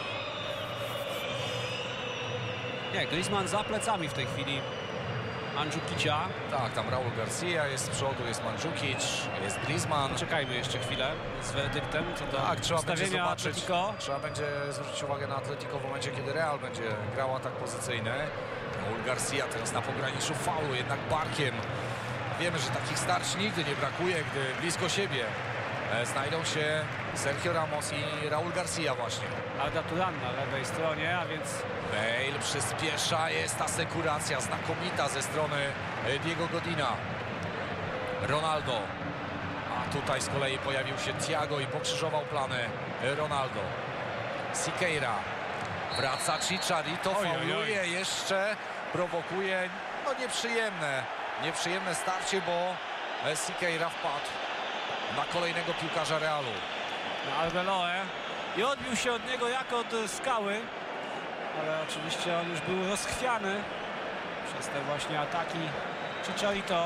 Nie, Griezmann za plecami w tej chwili Mandzukicia. Tak, tam Raul Garcia jest z przodu, jest Mandzukic, jest Griezmann. Czekajmy jeszcze chwilę z werdyktem co do Tak, trzeba będzie ustawienia zobaczyć. Atletico. Trzeba będzie zwrócić uwagę na Atletico w momencie, kiedy Real będzie grał atak pozycyjny. Raul Garcia teraz na pograniczu faulu, jednak barkiem. Wiemy, że takich starć nigdy nie brakuje, gdy blisko siebie e, znajdą się Sergio Ramos i Raul Garcia właśnie. Arda Turan na lewej stronie, a więc Bale przyspiesza, jest asekuracja znakomita ze strony e, Diego Godina. Ronaldo. A tutaj z kolei pojawił się Thiago i pokrzyżował plany e, Ronaldo. Siqueira. Wraca Chicharito, Oj, oj, oj. fauluje, jeszcze prowokuje. No nieprzyjemne, nieprzyjemne starcie, bo e, Siqueira wpadł na kolejnego piłkarza Realu. na Arbeloa i odbił się od niego jak od skały, ale oczywiście on już był rozchwiany przez te właśnie ataki Chicharito.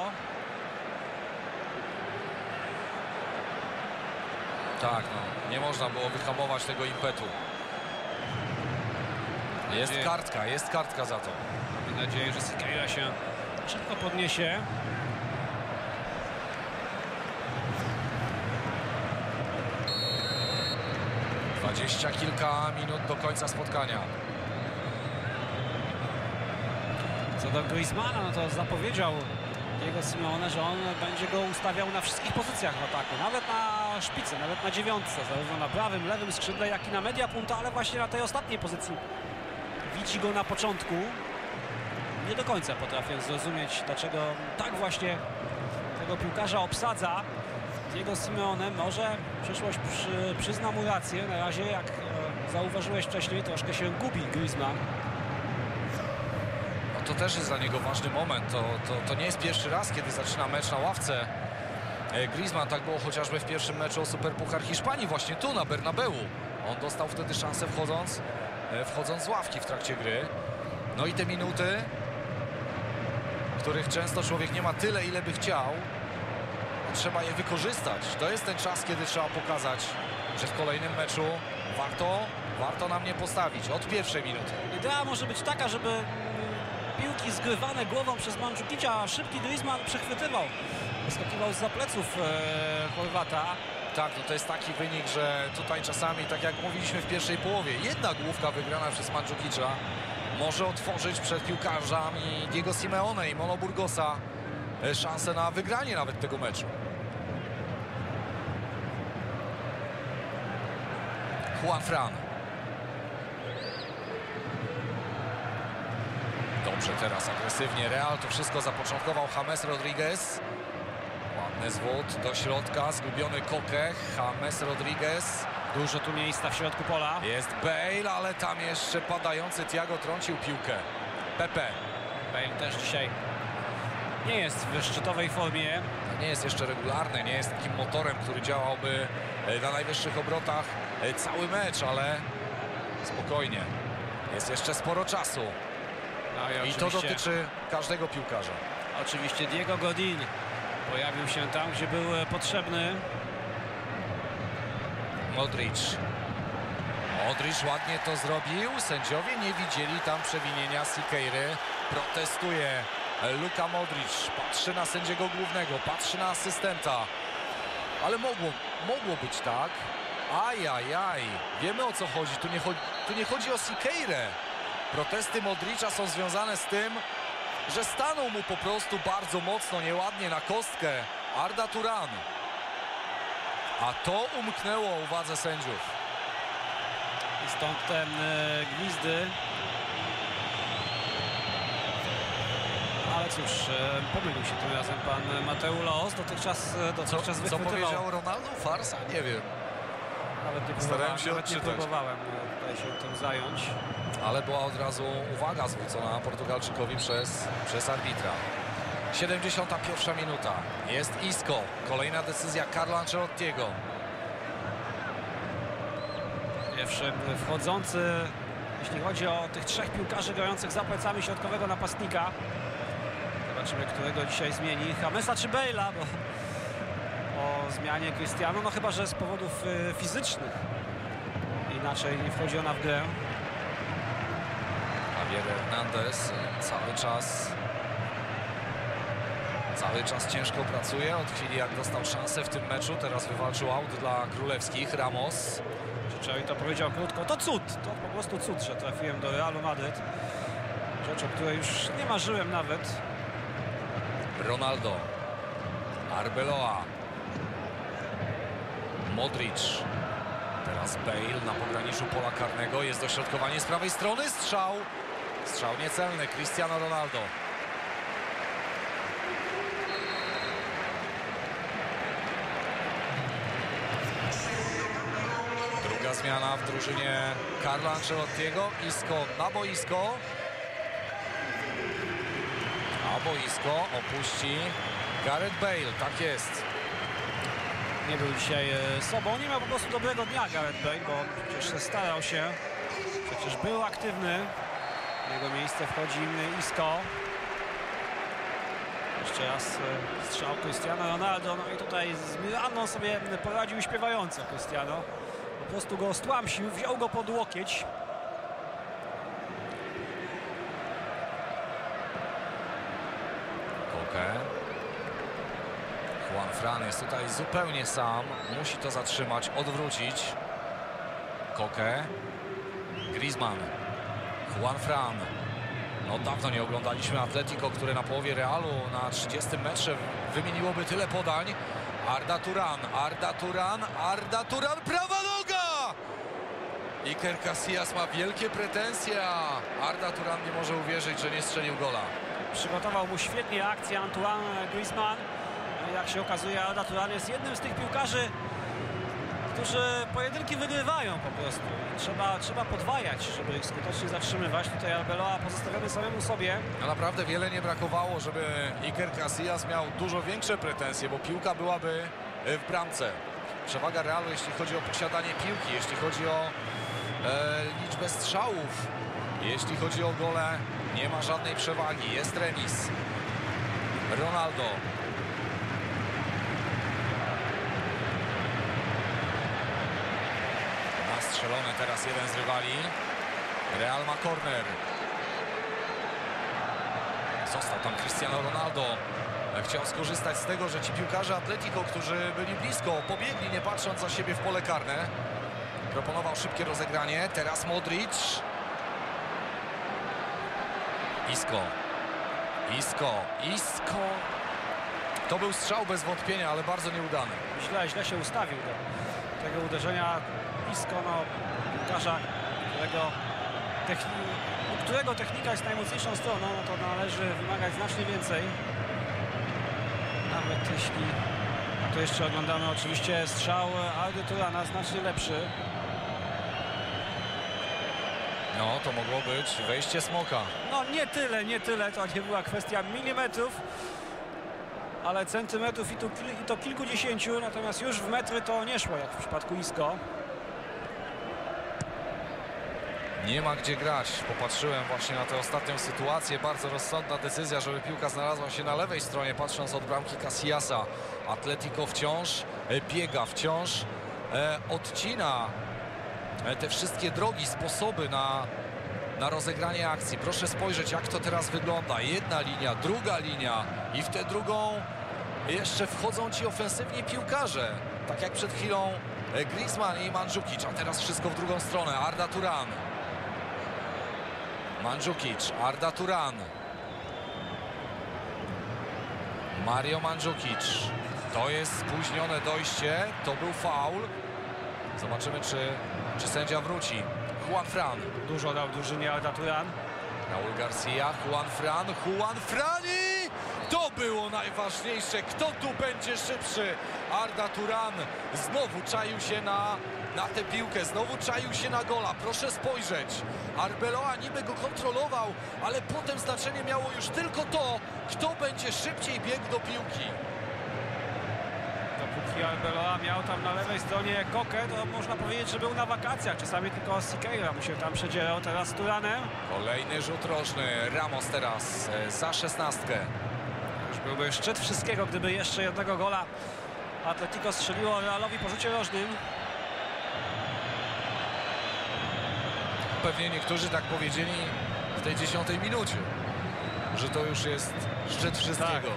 Tak, no, nie można było wyhamować tego impetu. Jest Nie. kartka, jest kartka za to. Mam nadzieję, że Siqueira się szybko podniesie. Dwadzieścia kilka minut do końca spotkania. Co do Griezmana, no to zapowiedział Diego Simeone, że on będzie go ustawiał na wszystkich pozycjach w ataku, nawet na szpicy, nawet na dziewiątce, zarówno na prawym, lewym skrzydle, jak i na media punta, ale właśnie na tej ostatniej pozycji widzi go na początku. Nie do końca potrafię zrozumieć, dlaczego tak właśnie tego piłkarza obsadza Diego Simeone. Może przyszłość przy, przyzna mu rację. Na razie, jak e, zauważyłeś wcześniej, troszkę się gubi Griezmann. No to też jest dla niego ważny moment. To, to, to nie jest pierwszy raz, kiedy zaczyna mecz na ławce. E, Griezmann, tak było chociażby w pierwszym meczu o Superpuchar Hiszpanii, właśnie tu na Bernabeu. On dostał wtedy szansę wchodząc, e, wchodząc z ławki w trakcie gry. No i te minuty, których często człowiek nie ma tyle, ile by chciał, trzeba je wykorzystać. To jest ten czas, kiedy trzeba pokazać, że w kolejnym meczu warto, warto na mnie postawić od pierwszej minuty. Idea może być taka, żeby mm, piłki zgrywane głową przez Mandzukicia, a szybki Griezmann przechwytywał. Wyskakiwał zza pleców e, Chorwata. Tak, no to jest taki wynik, że tutaj czasami, tak jak mówiliśmy w pierwszej połowie, jedna główka wygrana przez Mandzukicza może otworzyć przed piłkarzami Diego Simeone i Mono Burgosa e, szansę na wygranie nawet tego meczu. Juan Fran. Dobrze teraz agresywnie Real. To wszystko zapoczątkował James Rodriguez. Ładny zwód do środka. Zgubiony Koke. James Rodriguez. Dużo tu miejsca w środku pola. Jest Bale, ale tam jeszcze padający Thiago trącił piłkę. Pepe. Bale też dzisiaj nie jest w szczytowej formie. Nie jest jeszcze regularny, nie jest takim motorem, który działałby na najwyższych obrotach cały mecz, ale spokojnie. Jest jeszcze sporo czasu. No i, I to dotyczy każdego piłkarza. Oczywiście Diego Godin pojawił się tam, gdzie był potrzebny. Modric. Modric ładnie to zrobił. Sędziowie nie widzieli tam przewinienia Siqueiry. Protestuje Luka Modric. Patrzy na sędziego głównego, patrzy na asystenta. Ale mogło, mogło być tak. Ajajaj. Wiemy, o co chodzi. Tu nie chodzi, tu nie chodzi o Siqueirę. Protesty Modricza są związane z tym, że stanął mu po prostu bardzo mocno, nieładnie na kostkę Arda Turan. A to umknęło uwadze sędziów. I stąd te e, gwizdy. Ale cóż, e, pomylił się tym razem pan Mateu Laos. Dotychczas, e, Co, dotychczas co wychwytywał. powiedział Ronaldo? Farsa? Nie wiem. Nawet nie Starałem próbowałem, się nawet nie odczytać. próbowałem e, tutaj się tym zająć. Ale była od razu uwaga zwrócona Portugalczykowi przez, przez arbitra. siedemdziesiąta pierwsza minuta. Jest Isco. Kolejna decyzja Carlo Ancelottiego. Pierwszy wchodzący, jeśli chodzi o tych trzech piłkarzy grających za plecami środkowego napastnika. Zobaczymy, którego dzisiaj zmieni. Jamesa czy Bale'a, bo o zmianie Cristiano, no chyba, że z powodów y, fizycznych. Inaczej nie wchodzi ona w grę. Javier Hernandez cały czas cały czas ciężko pracuje od chwili, jak dostał szansę w tym meczu. Teraz wywalczył aut dla królewskich. Ramos. Czeczewi to powiedział krótko. To cud, to po prostu cud, że trafiłem do Realu Madryt. Rzecz, o której już nie marzyłem nawet. Ronaldo. Arbeloa. Modric. Teraz Bale na pograniczu pola karnego. Jest dośrodkowanie z prawej strony. Strzał. Strzał niecelny. Cristiano Ronaldo. Druga zmiana w drużynie Carlo Ancelottiego. Isco na boisko. Na boisko opuści Gareth Bale. Tak jest. Nie był dzisiaj e, sobą. Nie miał po prostu dobrego dnia Gareth Bale, bo przecież starał się. Przecież był aktywny. W jego miejsce wchodzi Isco. Jeszcze raz e, strzał Cristiano Ronaldo. No i tutaj z Milaną sobie poradził śpiewająco Cristiano. Po prostu go stłamsił, wziął go pod łokieć. Koke. Juan Fran jest tutaj zupełnie sam. Musi to zatrzymać, odwrócić. Koke. Griezmann. Juan Fran. No dawno nie oglądaliśmy Atletico, które na połowie Realu na trzydziestym metrze wymieniłoby tyle podań. Arda Turan, Arda Turan, Arda Turan, prawa noga! Iker Casillas ma wielkie pretensje, a Arda Turan nie może uwierzyć, że nie strzelił gola. Przygotował mu świetnie akcję Antoine Griezmann. Jak się okazuje, Arda Turan jest jednym z tych piłkarzy, którzy pojedynki wygrywają po prostu. Trzeba, trzeba podwajać, żeby ich skutecznie zatrzymywać. Tutaj Arbeloa pozostawiony samemu sobie. No naprawdę wiele nie brakowało, żeby Iker Casillas miał dużo większe pretensje, bo piłka byłaby w bramce. Przewaga Realu, jeśli chodzi o posiadanie piłki, jeśli chodzi o e, liczbę strzałów, jeśli chodzi o gole, nie ma żadnej przewagi. Jest remis. Ronaldo. Nastrzelony teraz jeden z rywali. Real ma korner. Został tam Cristiano Ronaldo. Chciał skorzystać z tego, że ci piłkarze Atletico, którzy byli blisko, pobiegli, nie patrząc za siebie w pole karne. Proponował szybkie rozegranie. Teraz Modric. Isco. Isco. Isco. To był strzał bez wątpienia, ale bardzo nieudany. Źle, źle się ustawił do tego uderzenia. Isco, no, piłkarza, którego, techni którego technika jest najmocniejszą stroną, no to należy wymagać znacznie więcej. Nawet jeśli, a to jeszcze oglądamy oczywiście strzał Ardy Turana, znacznie lepszy. No, to mogło być wejście smoka. No nie tyle, nie tyle, to nie była kwestia milimetrów, ale centymetrów i to, i to kilkudziesięciu, natomiast już w metry to nie szło, jak w przypadku Isco. Nie ma gdzie grać. Popatrzyłem właśnie na tę ostatnią sytuację. Bardzo rozsądna decyzja, żeby piłka znalazła się na lewej stronie, patrząc od bramki Casillasa. Atletico wciąż biega, wciąż e, odcina e, te wszystkie drogi, sposoby na, na rozegranie akcji. Proszę spojrzeć, jak to teraz wygląda. Jedna linia, druga linia i w tę drugą jeszcze wchodzą ci ofensywni piłkarze. Tak jak przed chwilą e, Griezmann i Mandzukic, a teraz wszystko w drugą stronę. Arda Turan. Mandzukic, Arda Turan. Mario Mandzukic. To jest spóźnione dojście. To był faul. Zobaczymy, czy, czy sędzia wróci. Juan Fran. Dużo dał drużynie Arda Turan. Raul Garcia, Juan Fran, Juan Fran i to było najważniejsze. Kto tu będzie szybszy? Arda Turan znowu czaił się na, na tę piłkę, znowu czaił się na gola. Proszę spojrzeć. Arbeloa niby go kontrolował, ale potem znaczenie miało już tylko to, kto będzie szybciej biegł do piłki. Dopóki Arbeloa miał tam na lewej stronie Kokę, to można powiedzieć, że był na wakacjach. Czasami tylko Siqueira mu się tam przedzierał, teraz Turanem. Kolejny rzut rożny. Ramos teraz za szesnastkę. byłby szczyt wszystkiego, gdyby jeszcze jednego gola Atletico strzeliło Realowi po rzucie rożnym. Pewnie niektórzy tak powiedzieli w tej dziesiątej minucie, że to już jest szczyt wszystkiego. Tak.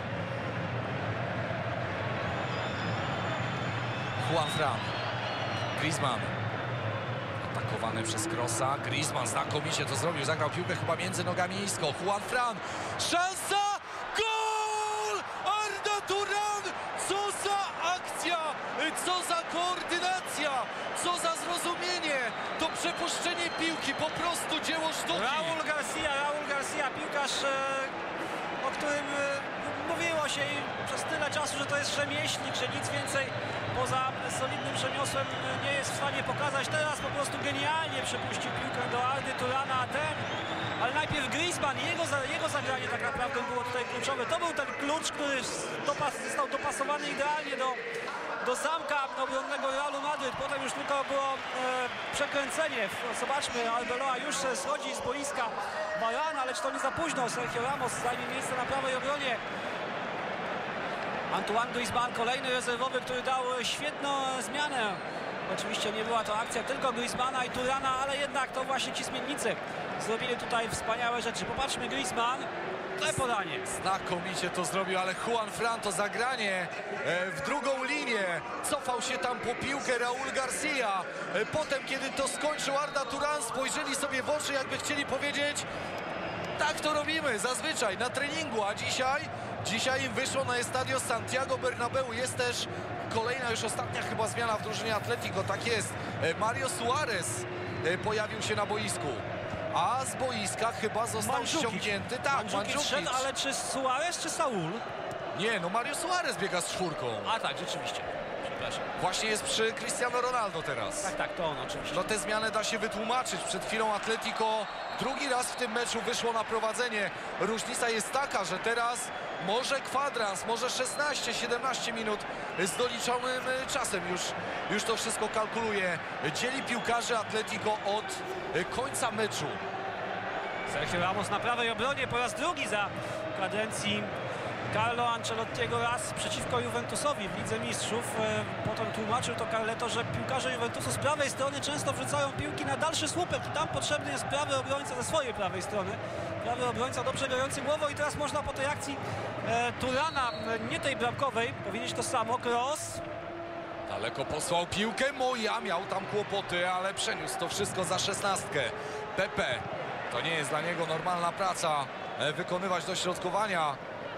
Juan Fran. Griezmann. Atakowany przez Krosa. Griezmann znakomicie to zrobił. Zagrał piłkę chyba między nogami Isco. Juan Fran. Szansa! Gol! Arda Turan! Co za akcja! Co za koordynacja! Co za zrozumienie! To przepuszczenie piłki, po prostu dzieło sztuki. Raúl García, Raúl García, piłkarz, e, o którym e, mówiło się i przez tyle czasu, że to jest rzemieślnik, że nic więcej poza solidnym rzemiosłem nie jest w stanie pokazać. Teraz po prostu genialnie przepuścił piłkę do Ardy Turana, a ten, ale najpierw Griezmann i jego, jego zagranie tak naprawdę było tutaj kluczowe. To był ten klucz, który dopas, został dopasowany idealnie do, do zamka obronnego Realu Madryt. Potem już tylko było e, przekręcenie. Zobaczmy, Arbeloa już schodzi z boiska Varane, ale czy to nie za późno? Sergio Ramos zajmie miejsce na prawej obronie. Antoine Griezmann, kolejny rezerwowy, który dał świetną zmianę. Oczywiście nie była to akcja tylko Griezmana i Turana, ale jednak to właśnie ci zmiennicy zrobili tutaj wspaniałe rzeczy. Popatrzmy, Griezmann, to podanie. Znakomicie to zrobił, ale Juan Fran to zagranie e, w drugą linię. Cofał się tam po piłkę Raúl García. E, potem, kiedy to skończył Arda Turan, spojrzeli sobie w oczy, jakby chcieli powiedzieć: tak to robimy zazwyczaj na treningu, a dzisiaj dzisiaj im wyszło na Estadio Santiago Bernabeu. Jest też kolejna, już ostatnia chyba zmiana w drużynie Atletico. Tak jest, e, Mario Suarez e, pojawił się na boisku. A z boiska chyba został Mandzukic. ściągnięty. Tak, Mandzukic Mandzukic. szedł, ale czy Suarez, czy Saúl? Nie, no Mario Suarez biega z czwórką. A tak, rzeczywiście. Przepraszam. Właśnie jest przy Cristiano Ronaldo teraz. Tak, tak, to on oczywiście. No tę zmianę da się wytłumaczyć. Przed chwilą Atletico drugi raz w tym meczu wyszło na prowadzenie. Różnica jest taka, że teraz może kwadrans, może szesnaście siedemnaście minut z doliczonym czasem już, już to wszystko kalkuluje. Dzieli piłkarzy Atletico od końca meczu. Sergio Ramos na prawej obronie po raz drugi za kadencji Carlo Ancelottiego, raz przeciwko Juventusowi w Lidze Mistrzów. Potem tłumaczył to Carletto, że piłkarze Juventusu z prawej strony często wrzucają piłki na dalszy słupek i tam potrzebny jest prawy obrońca ze swojej prawej strony. Prawy obrońca dobrze grający głową i teraz można po tej akcji e, Turana, nie tej bramkowej, powiedzieć to samo. Kroos. Daleko posłał piłkę, Moja miał tam kłopoty, ale przeniósł to wszystko za szesnastkę. Pepe, to nie jest dla niego normalna praca, e, wykonywać dośrodkowania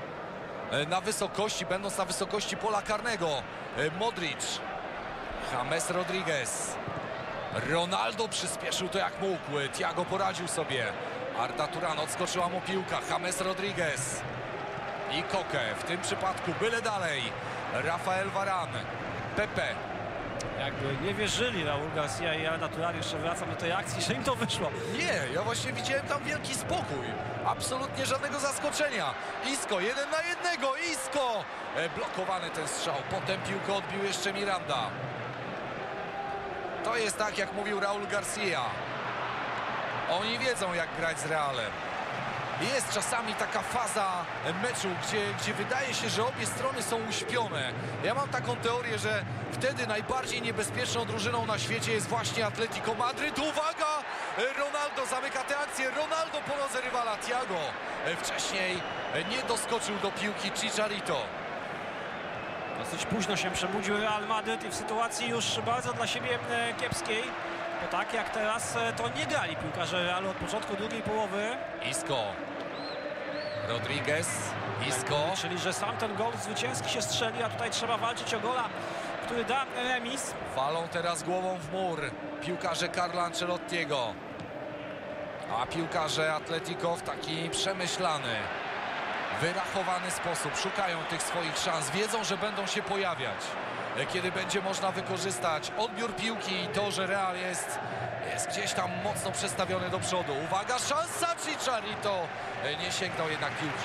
e, na wysokości, będąc na wysokości pola karnego. E, Modric, James Rodriguez, Ronaldo przyspieszył to jak mógł, Thiago poradził sobie. Arda Turan, odskoczyła mu piłka, James Rodriguez i Koke, w tym przypadku byle dalej. Rafael Varane, Pepe. Jakby nie wierzyli Raúl García i Arda Turan, jeszcze wracam do tej akcji, że im to wyszło. Nie, ja właśnie widziałem tam wielki spokój. Absolutnie żadnego zaskoczenia. Isco, jeden na jednego, Isco! E, blokowany ten strzał, potem piłkę odbił jeszcze Miranda. To jest tak, jak mówił Raúl García. Oni wiedzą, jak grać z Realem. Jest czasami taka faza meczu, gdzie, gdzie wydaje się, że obie strony są uśpione. Ja mam taką teorię, że wtedy najbardziej niebezpieczną drużyną na świecie jest właśnie Atletico Madryt. Uwaga! Ronaldo zamyka tę akcję. Ronaldo po nodze rywala Thiago. Wcześniej nie doskoczył do piłki Chicharito. Dosyć późno się przebudził Real Madryt i w sytuacji już bardzo dla siebie kiepskiej. Bo tak jak teraz to nie grali piłkarze Realu od początku drugiej połowy. Isco. Rodriguez. Isco. Tak, czyli że sam ten gol zwycięski się strzeli, a tutaj trzeba walczyć o gola, który da remis. Walą teraz głową w mur piłkarze Carlo Ancelottiego. A piłkarze Atletico w taki przemyślany, wyrachowany sposób szukają tych swoich szans. Wiedzą, że będą się pojawiać, kiedy będzie można wykorzystać odbiór piłki i to, że Real jest, jest gdzieś tam mocno przestawiony do przodu. Uwaga, szansa Chicharito. Nie sięgnął jednak piłki.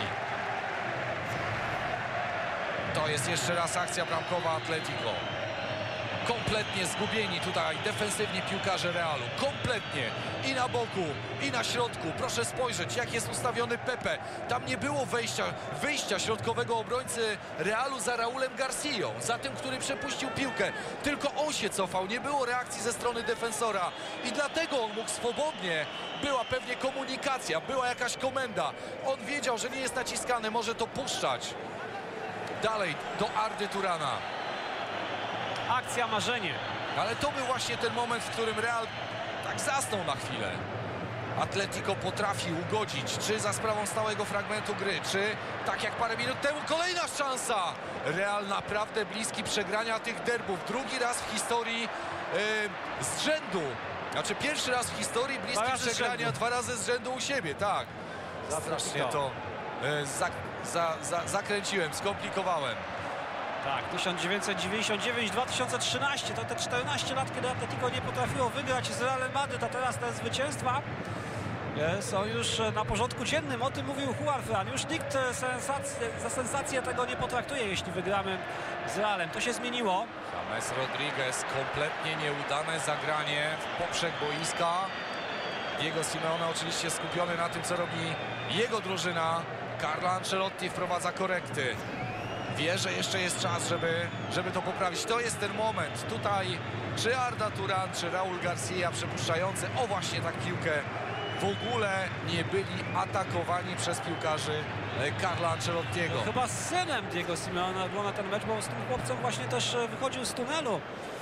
To jest jeszcze raz akcja bramkowa Atletico. Kompletnie zgubieni tutaj defensywnie piłkarze Realu. Kompletnie. i na boku, i na środku. Proszę spojrzeć, jak jest ustawiony Pepe. Tam nie było wejścia, wyjścia środkowego obrońcy Realu za Raulem Garcją, za tym, który przepuścił piłkę. Tylko on się cofał, nie było reakcji ze strony defensora i dlatego on mógł swobodnie. Była pewnie komunikacja, była jakaś komenda. On wiedział, że nie jest naciskany, może to puszczać. Dalej do Ardy Turana. Akcja, marzenie. Ale to był właśnie ten moment, w którym Real tak zasnął na chwilę. Atletico potrafi ugodzić, czy za sprawą stałego fragmentu gry, czy tak jak parę minut temu kolejna szansa. Real naprawdę bliski przegrania tych derbów. Drugi raz w historii yy, z rzędu. Znaczy pierwszy raz w historii bliski przegrania, dwa razy z rzędu u siebie, tak. Strasznie to yy, za, za, za, zakręciłem, skomplikowałem. Tak, tysiąc dziewięćset dziewięćdziesiąt dziewięć dwa tysiące trzynaście to te czternaście lat, kiedy Atletico nie potrafiło wygrać z Realem Madryt, a teraz te zwycięstwa e, są już na porządku dziennym. O tym mówił Juan Fran. Już nikt sensację, za sensację tego nie potraktuje, jeśli wygramy z Realem. To się zmieniło. James Rodriguez, kompletnie nieudane zagranie w poprzek boiska. Diego Simeone oczywiście skupiony na tym, co robi jego drużyna. Carlo Ancelotti wprowadza korekty. Wie, że jeszcze jest czas, żeby, żeby to poprawić. To jest ten moment. Tutaj czy Arda Turan, czy Raul Garcia przepuszczający, o właśnie tak piłkę, w ogóle nie byli atakowani przez piłkarzy Carlo Ancelottiego. No, chyba z synem Diego Simeone było na ten mecz, bo z tym chłopcem właśnie też wychodził z tunelu.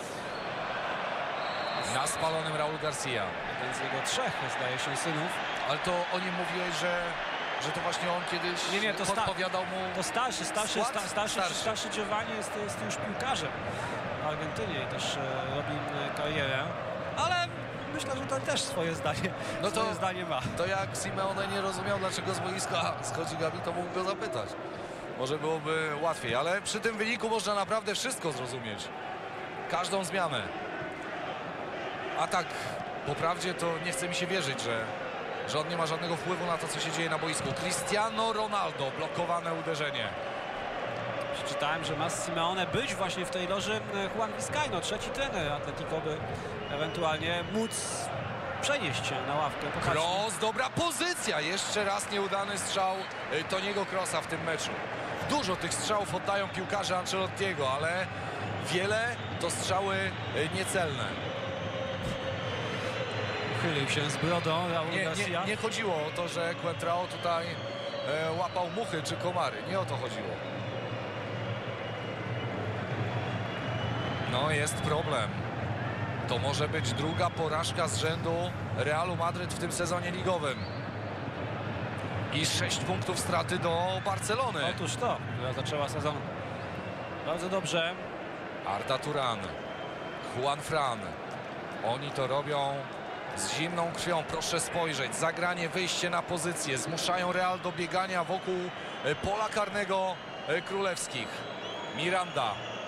Na spalonym Raul Garcia. Jeden z jego trzech, zdaje się, synów. Ale to o nim mówiłeś, że... że to właśnie on kiedyś nie, nie, to podpowiadał mu... To starszy, starszy, sta, starszy, starszy. starszy Giovanni jest, jest już piłkarzem w Argentynie i też e, robi e, karierę, ale myślę, że to też swoje zdanie, no to, swoje zdanie ma. To jak Simeone nie rozumiał, dlaczego z boiska schodzi Gavi, to mógł go zapytać. Może byłoby łatwiej, ale przy tym wyniku można naprawdę wszystko zrozumieć. Każdą zmianę. A tak, po prawdzie to nie chce mi się wierzyć, że że on nie ma żadnego wpływu na to, co się dzieje na boisku. Cristiano Ronaldo, blokowane uderzenie. Przeczytałem, że ma z Simeone być właśnie w tej loży Juan Vizcaino, trzeci trener Atletico, by ewentualnie móc przenieść się na ławkę. Kroos, dobra pozycja. Jeszcze raz nieudany strzał Toniego Krosa w tym meczu. Dużo tych strzałów oddają piłkarze Ancelottiego, ale wiele to strzały niecelne. Chylił się z brodą Raul nie, Garcia. Nie, nie chodziło o to, że Coentrao tutaj e, łapał muchy czy komary. Nie o to chodziło. No jest problem. To może być druga porażka z rzędu Realu Madryt w tym sezonie ligowym. I sześć punktów straty do Barcelony. Otóż to, która zaczęła sezon bardzo dobrze. Arda Turan, Juan Fran. Oni to robią z zimną krwią. Proszę spojrzeć, zagranie, wyjście na pozycję. Zmuszają Real do biegania wokół pola karnego królewskich. Miranda.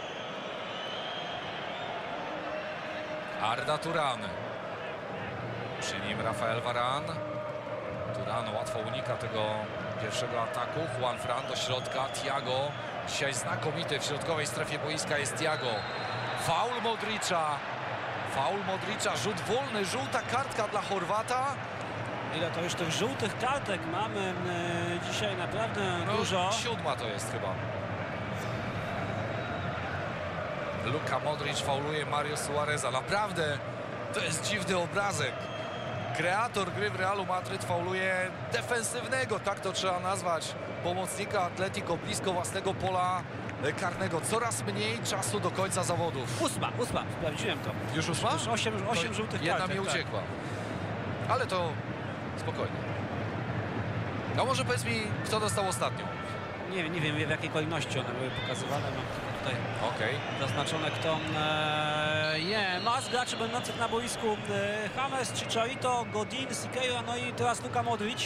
Arda Turan. Przy nim Rafael Varane. Turan łatwo unika tego pierwszego ataku. Juan Fran do środka. Thiago. Dzisiaj znakomity w środkowej strefie boiska jest Thiago. Faul Modricza. Faul Modricza, rzut wolny, żółta kartka dla Chorwata. Ile to już tych żółtych kartek mamy e, dzisiaj naprawdę no, dużo. Siódma to jest chyba. Luka Modric fauluje Mario Suareza. Naprawdę to jest dziwny obrazek. Kreator gry w Realu Madryt fauluje defensywnego, tak to trzeba nazwać, pomocnika Atletico blisko własnego pola karnego. Coraz mniej czasu do końca zawodów. Ósma, ósma, sprawdziłem to. Już ósma? Już osiem, osiem żółtych jedna kartek. mi tak. uciekła. Ale to spokojnie. No może powiedz mi, kto dostał ostatnią? Nie wiem, nie wiem w jakiej kolejności one były pokazywane. Mam tylko tutaj Okej. zaznaczone, kto e, je. Ma z graczy będących na boisku e, James, Chicharito, Godin, Siqueira, no i teraz Luka Modric.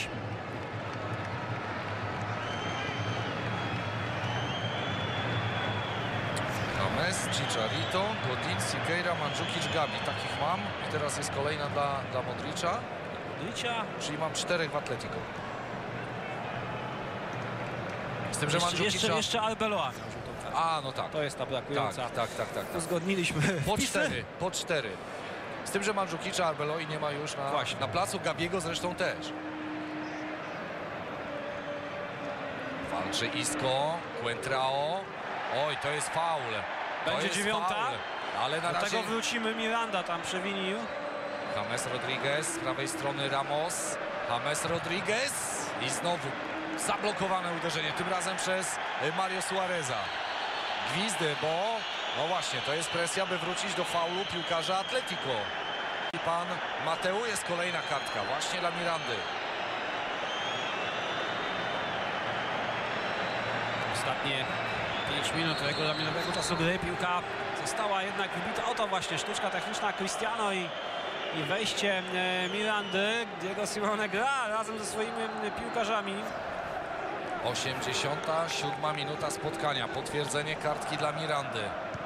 James, Chicharito, Godin, Siqueira, Mandzukic, Gavi. Takich mam. I teraz jest kolejna dla, dla Modricza. Modricia. Czyli mam czterech w Atletico. Z tym, że Jeszcze, Mandzukicia... jeszcze, jeszcze Arbeloa. A, no tak. To jest ta brakująca. Tak, tak, tak, tak. Uzgodniliśmy Po wpisy. cztery, po cztery. Z tym, że Mandżukicza, Arbeloi nie ma już na, Właśnie. na placu, Gabiego zresztą też. Walczy Isco, Coentrao. Oj, to jest faul. To Będzie jest dziewiąta. faul. Ale na Do razie tego wrócimy. Miranda tam przewinił. James Rodriguez, z prawej strony Ramos. James Rodriguez i znowu zablokowane uderzenie, tym razem przez Mario Suareza. Gwizdy, bo no właśnie, to jest presja, by wrócić do faulu piłkarza Atletico. I pan Mateu, jest kolejna kartka właśnie dla Mirandy. Ostatnie pięć minut regulaminowego czasu gry. Piłka została jednak wybita. Oto właśnie sztuczka techniczna Cristiano i, i wejście e, Mirandy. Diego Simeone gra razem ze swoimi e, piłkarzami. osiemdziesiąta siódma minuta spotkania. Potwierdzenie kartki dla Mirandy.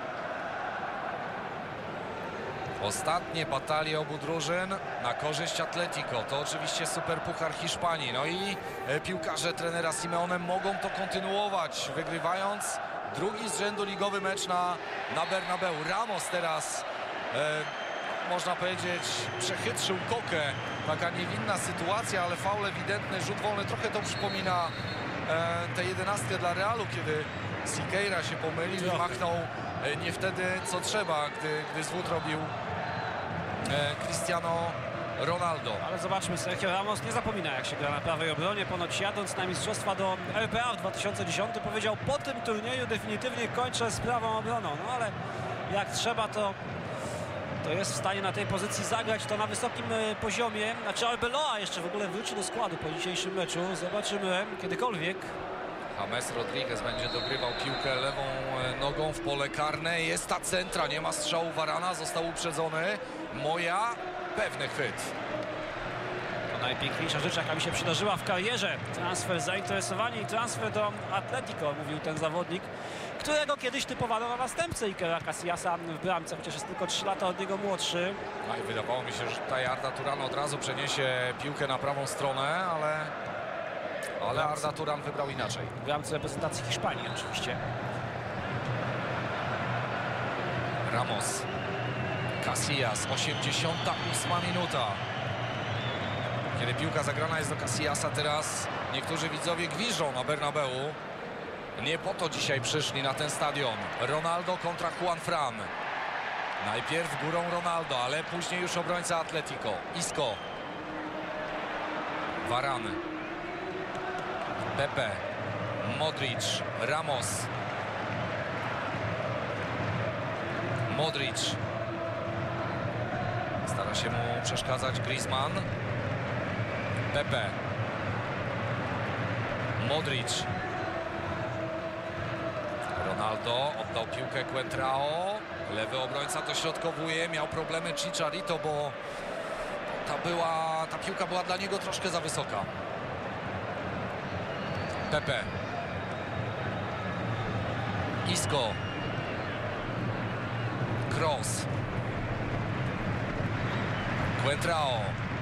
Ostatnie batalie obu drużyn na korzyść Atletico. To oczywiście Superpuchar Hiszpanii. No i e, piłkarze trenera Simeone mogą to kontynuować, wygrywając drugi z rzędu ligowy mecz na, na Bernabeu. Ramos teraz, e, można powiedzieć, przechytrzył Kokę. Taka niewinna sytuacja, ale faul ewidentny, rzut wolny. Trochę to przypomina e, tę jedenastkę dla Realu, kiedy Siqueira się pomylił i machnął e, nie wtedy, co trzeba, gdy, gdy zwód robił e, Cristiano Ronaldo. Ale zobaczmy, Sergio Ramos nie zapomina, jak się gra na prawej obronie. Ponoć jadąc na mistrzostwa do R P A w dwa tysiące dziesiątym powiedział: po tym turnieju definitywnie kończę z prawą obroną. No ale jak trzeba, to to jest w stanie na tej pozycji zagrać to na wysokim e, poziomie. Znaczy Arbeloa jeszcze w ogóle wróci do składu po dzisiejszym meczu. Zobaczymy kiedykolwiek. James Rodriguez będzie dogrywał piłkę lewą e, nogą w pole karne. Jest ta centra, nie ma strzału Varana, został uprzedzony. Moja, pewny chwyt. To najpiękniejsza rzecz, jaka mi się przydarzyła w karierze. Transfer, zainteresowanie i transfer do Atletico, mówił ten zawodnik, którego kiedyś typowano na następcę Ikera Casillasa w bramce, chociaż jest tylko trzy lata od niego młodszy. No i wydawało mi się, że tutaj Arda Turan od razu przeniesie piłkę na prawą stronę, ale, ale Arda Turan wybrał inaczej. W bramce reprezentacji Hiszpanii oczywiście. Ramos. Casillas, osiemdziesiąta ósma minuta. Kiedy piłka zagrana jest do Casillasa, teraz niektórzy widzowie gwiżdżą na Bernabeu. Nie po to dzisiaj przyszli na ten stadion. Ronaldo kontra Juan Fran. Najpierw górą Ronaldo, ale później już obrońca Atletico. Isco. Varane. Pepe. Modric. Ramos. Modric. Stara się mu przeszkadzać Griezmann. Pepe. Modric. Ronaldo oddał piłkę Coentrao. Lewy obrońca dośrodkowuje. Miał problemy Chicharito, bo ta, była, ta piłka była dla niego troszkę za wysoka. Pepe. Isco. Kroos. Coentrao.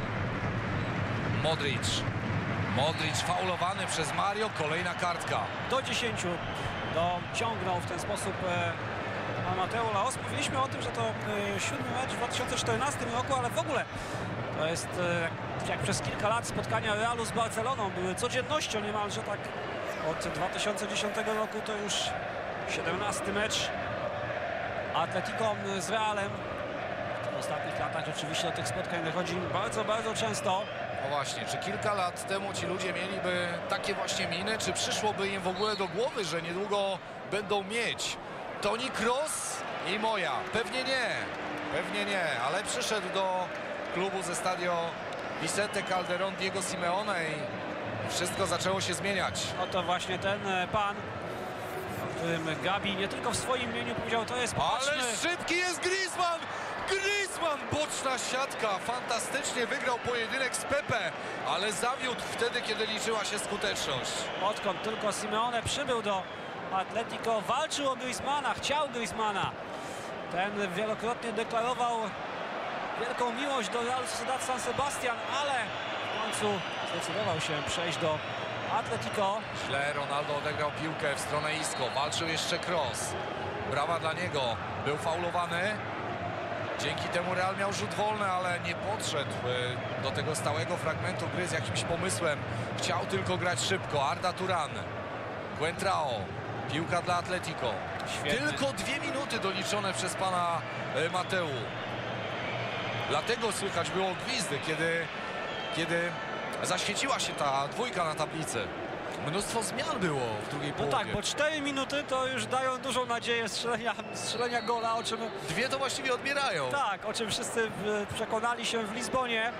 Modric. Modric faulowany przez Mario. Kolejna kartka. Do dziesięciu dociągnął w ten sposób e, Mateu Laos. Mówiliśmy o tym, że to e, siódmy mecz w dwa tysiące czternastym roku, ale w ogóle to jest e, jak przez kilka lat spotkania Realu z Barceloną były codziennością niemalże, tak od dwa tysiące dziesiątego roku to już siedemnasty mecz Atletico z Realem. W ostatnich latach rzeczywiście do tych spotkań dochodzi bardzo, bardzo często. No właśnie, czy kilka lat temu ci ludzie mieliby takie właśnie miny, czy przyszłoby im w ogóle do głowy, że niedługo będą mieć Toni Kroos i Moja? Pewnie nie, pewnie nie, ale przyszedł do klubu ze stadio Vicente Calderón Diego Simeone i wszystko zaczęło się zmieniać. Oto właśnie ten e, pan, o którym Gabi nie tylko w swoim imieniu powiedział, to jest popatrzmy. Ale szybki jest Griezmann! Griezmann, boczna siatka, fantastycznie wygrał pojedynek z Pepe, ale zawiódł wtedy, kiedy liczyła się skuteczność. Odkąd tylko Simeone przybył do Atletico, walczył o Griezmana, chciał Griezmana. Ten wielokrotnie deklarował wielką miłość do Real Sociedad San Sebastian, ale w końcu zdecydował się przejść do Atletico. Źle Ronaldo odegrał piłkę w stronę Isco, walczył jeszcze Kroos. Brawa dla niego, był faulowany. Dzięki temu Real miał rzut wolny, ale nie podszedł do tego stałego fragmentu gry z jakimś pomysłem. Chciał tylko grać szybko. Arda Turan, Coentrao, piłka dla Atletico. Świetny. Tylko dwie minuty doliczone przez pana Mateu. Dlatego słychać było gwizdy, kiedy, kiedy zaświeciła się ta dwójka na tablicy. Mnóstwo zmian było w drugiej No połowie. tak, bo cztery minuty to już dają dużą nadzieję strzelenia, strzelenia gola, o czym... Dwie to właściwie odbierają. Tak, o czym wszyscy w, przekonali się w Lizbonie.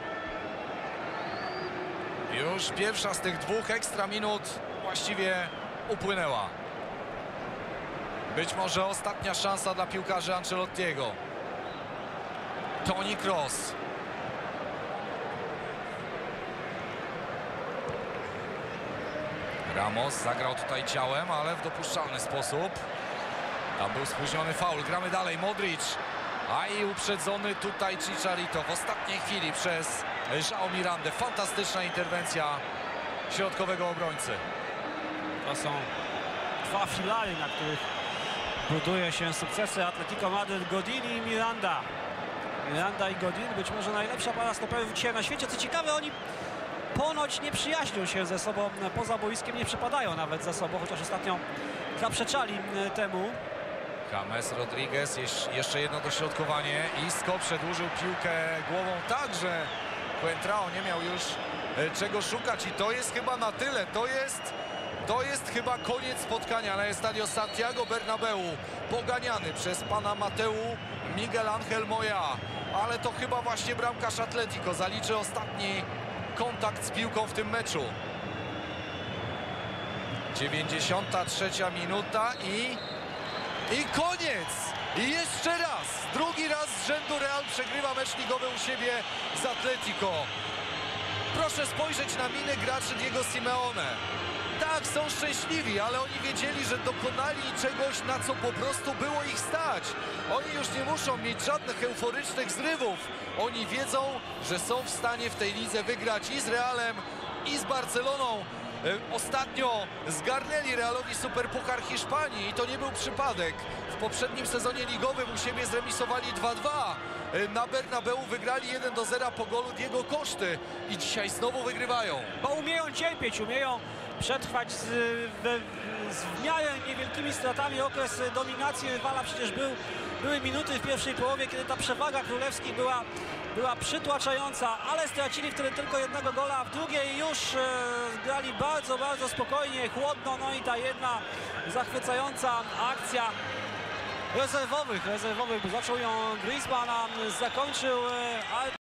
Już pierwsza z tych dwóch ekstra minut właściwie upłynęła. Być może ostatnia szansa dla piłkarzy Ancelottiego. Toni Kroos. Ramos zagrał tutaj ciałem, ale w dopuszczalny sposób. Tam był spóźniony faul. Gramy dalej. Modric. A i uprzedzony tutaj Chicharito w ostatniej chwili przez João Mirandę. Fantastyczna interwencja środkowego obrońcy. To są dwa filary, na których buduje się sukcesy Atletico Madryt. Godin i Miranda. Miranda i Godin, być może najlepsza para stoperów dzisiaj na świecie. Co ciekawe, oni ponoć nie przyjaźnią się ze sobą poza boiskiem, nie przepadają nawet za sobą, chociaż ostatnio zaprzeczali temu. James Rodriguez, jeszcze jedno dośrodkowanie. Isco przedłużył piłkę głową tak, że Coentrao nie miał już czego szukać i to jest chyba na tyle. To jest, to jest chyba koniec spotkania na Estadio Santiago Bernabeu. Poganiany przez pana Mateu Miguel Angel Moya. Ale to chyba właśnie bramkarz Atletico zaliczy ostatni kontakt z piłką w tym meczu. dziewięćdziesiąta trzecia minuta i... I koniec! I jeszcze raz, drugi raz z rzędu Real przegrywa mecz ligowy u siebie z Atletico. Proszę spojrzeć na miny graczy Diego Simeone. Tak, są szczęśliwi, ale oni wiedzieli, że dokonali czegoś, na co po prostu było ich stać. Oni już nie muszą mieć żadnych euforycznych zrywów. Oni wiedzą, że są w stanie w tej lidze wygrać i z Realem, i z Barceloną. Ostatnio zgarnęli Realowi Superpuchar Hiszpanii i to nie był przypadek. W poprzednim sezonie ligowym u siebie zremisowali dwa dwa. Na Bernabeu wygrali jeden do zera po golu Diego Coszty i dzisiaj znowu wygrywają. Bo umieją cierpieć, umieją przetrwać z, w, z w miarę niewielkimi stratami okres dominacji rywala. Przecież był, były minuty w pierwszej połowie, kiedy ta przewaga królewskich była, była przytłaczająca, ale stracili wtedy tylko jednego gola, a w drugiej już e, grali bardzo, bardzo spokojnie, chłodno. No i ta jedna zachwycająca akcja rezerwowych, rezerwowych, bo zaczął ją Griezmann, a zakończył e,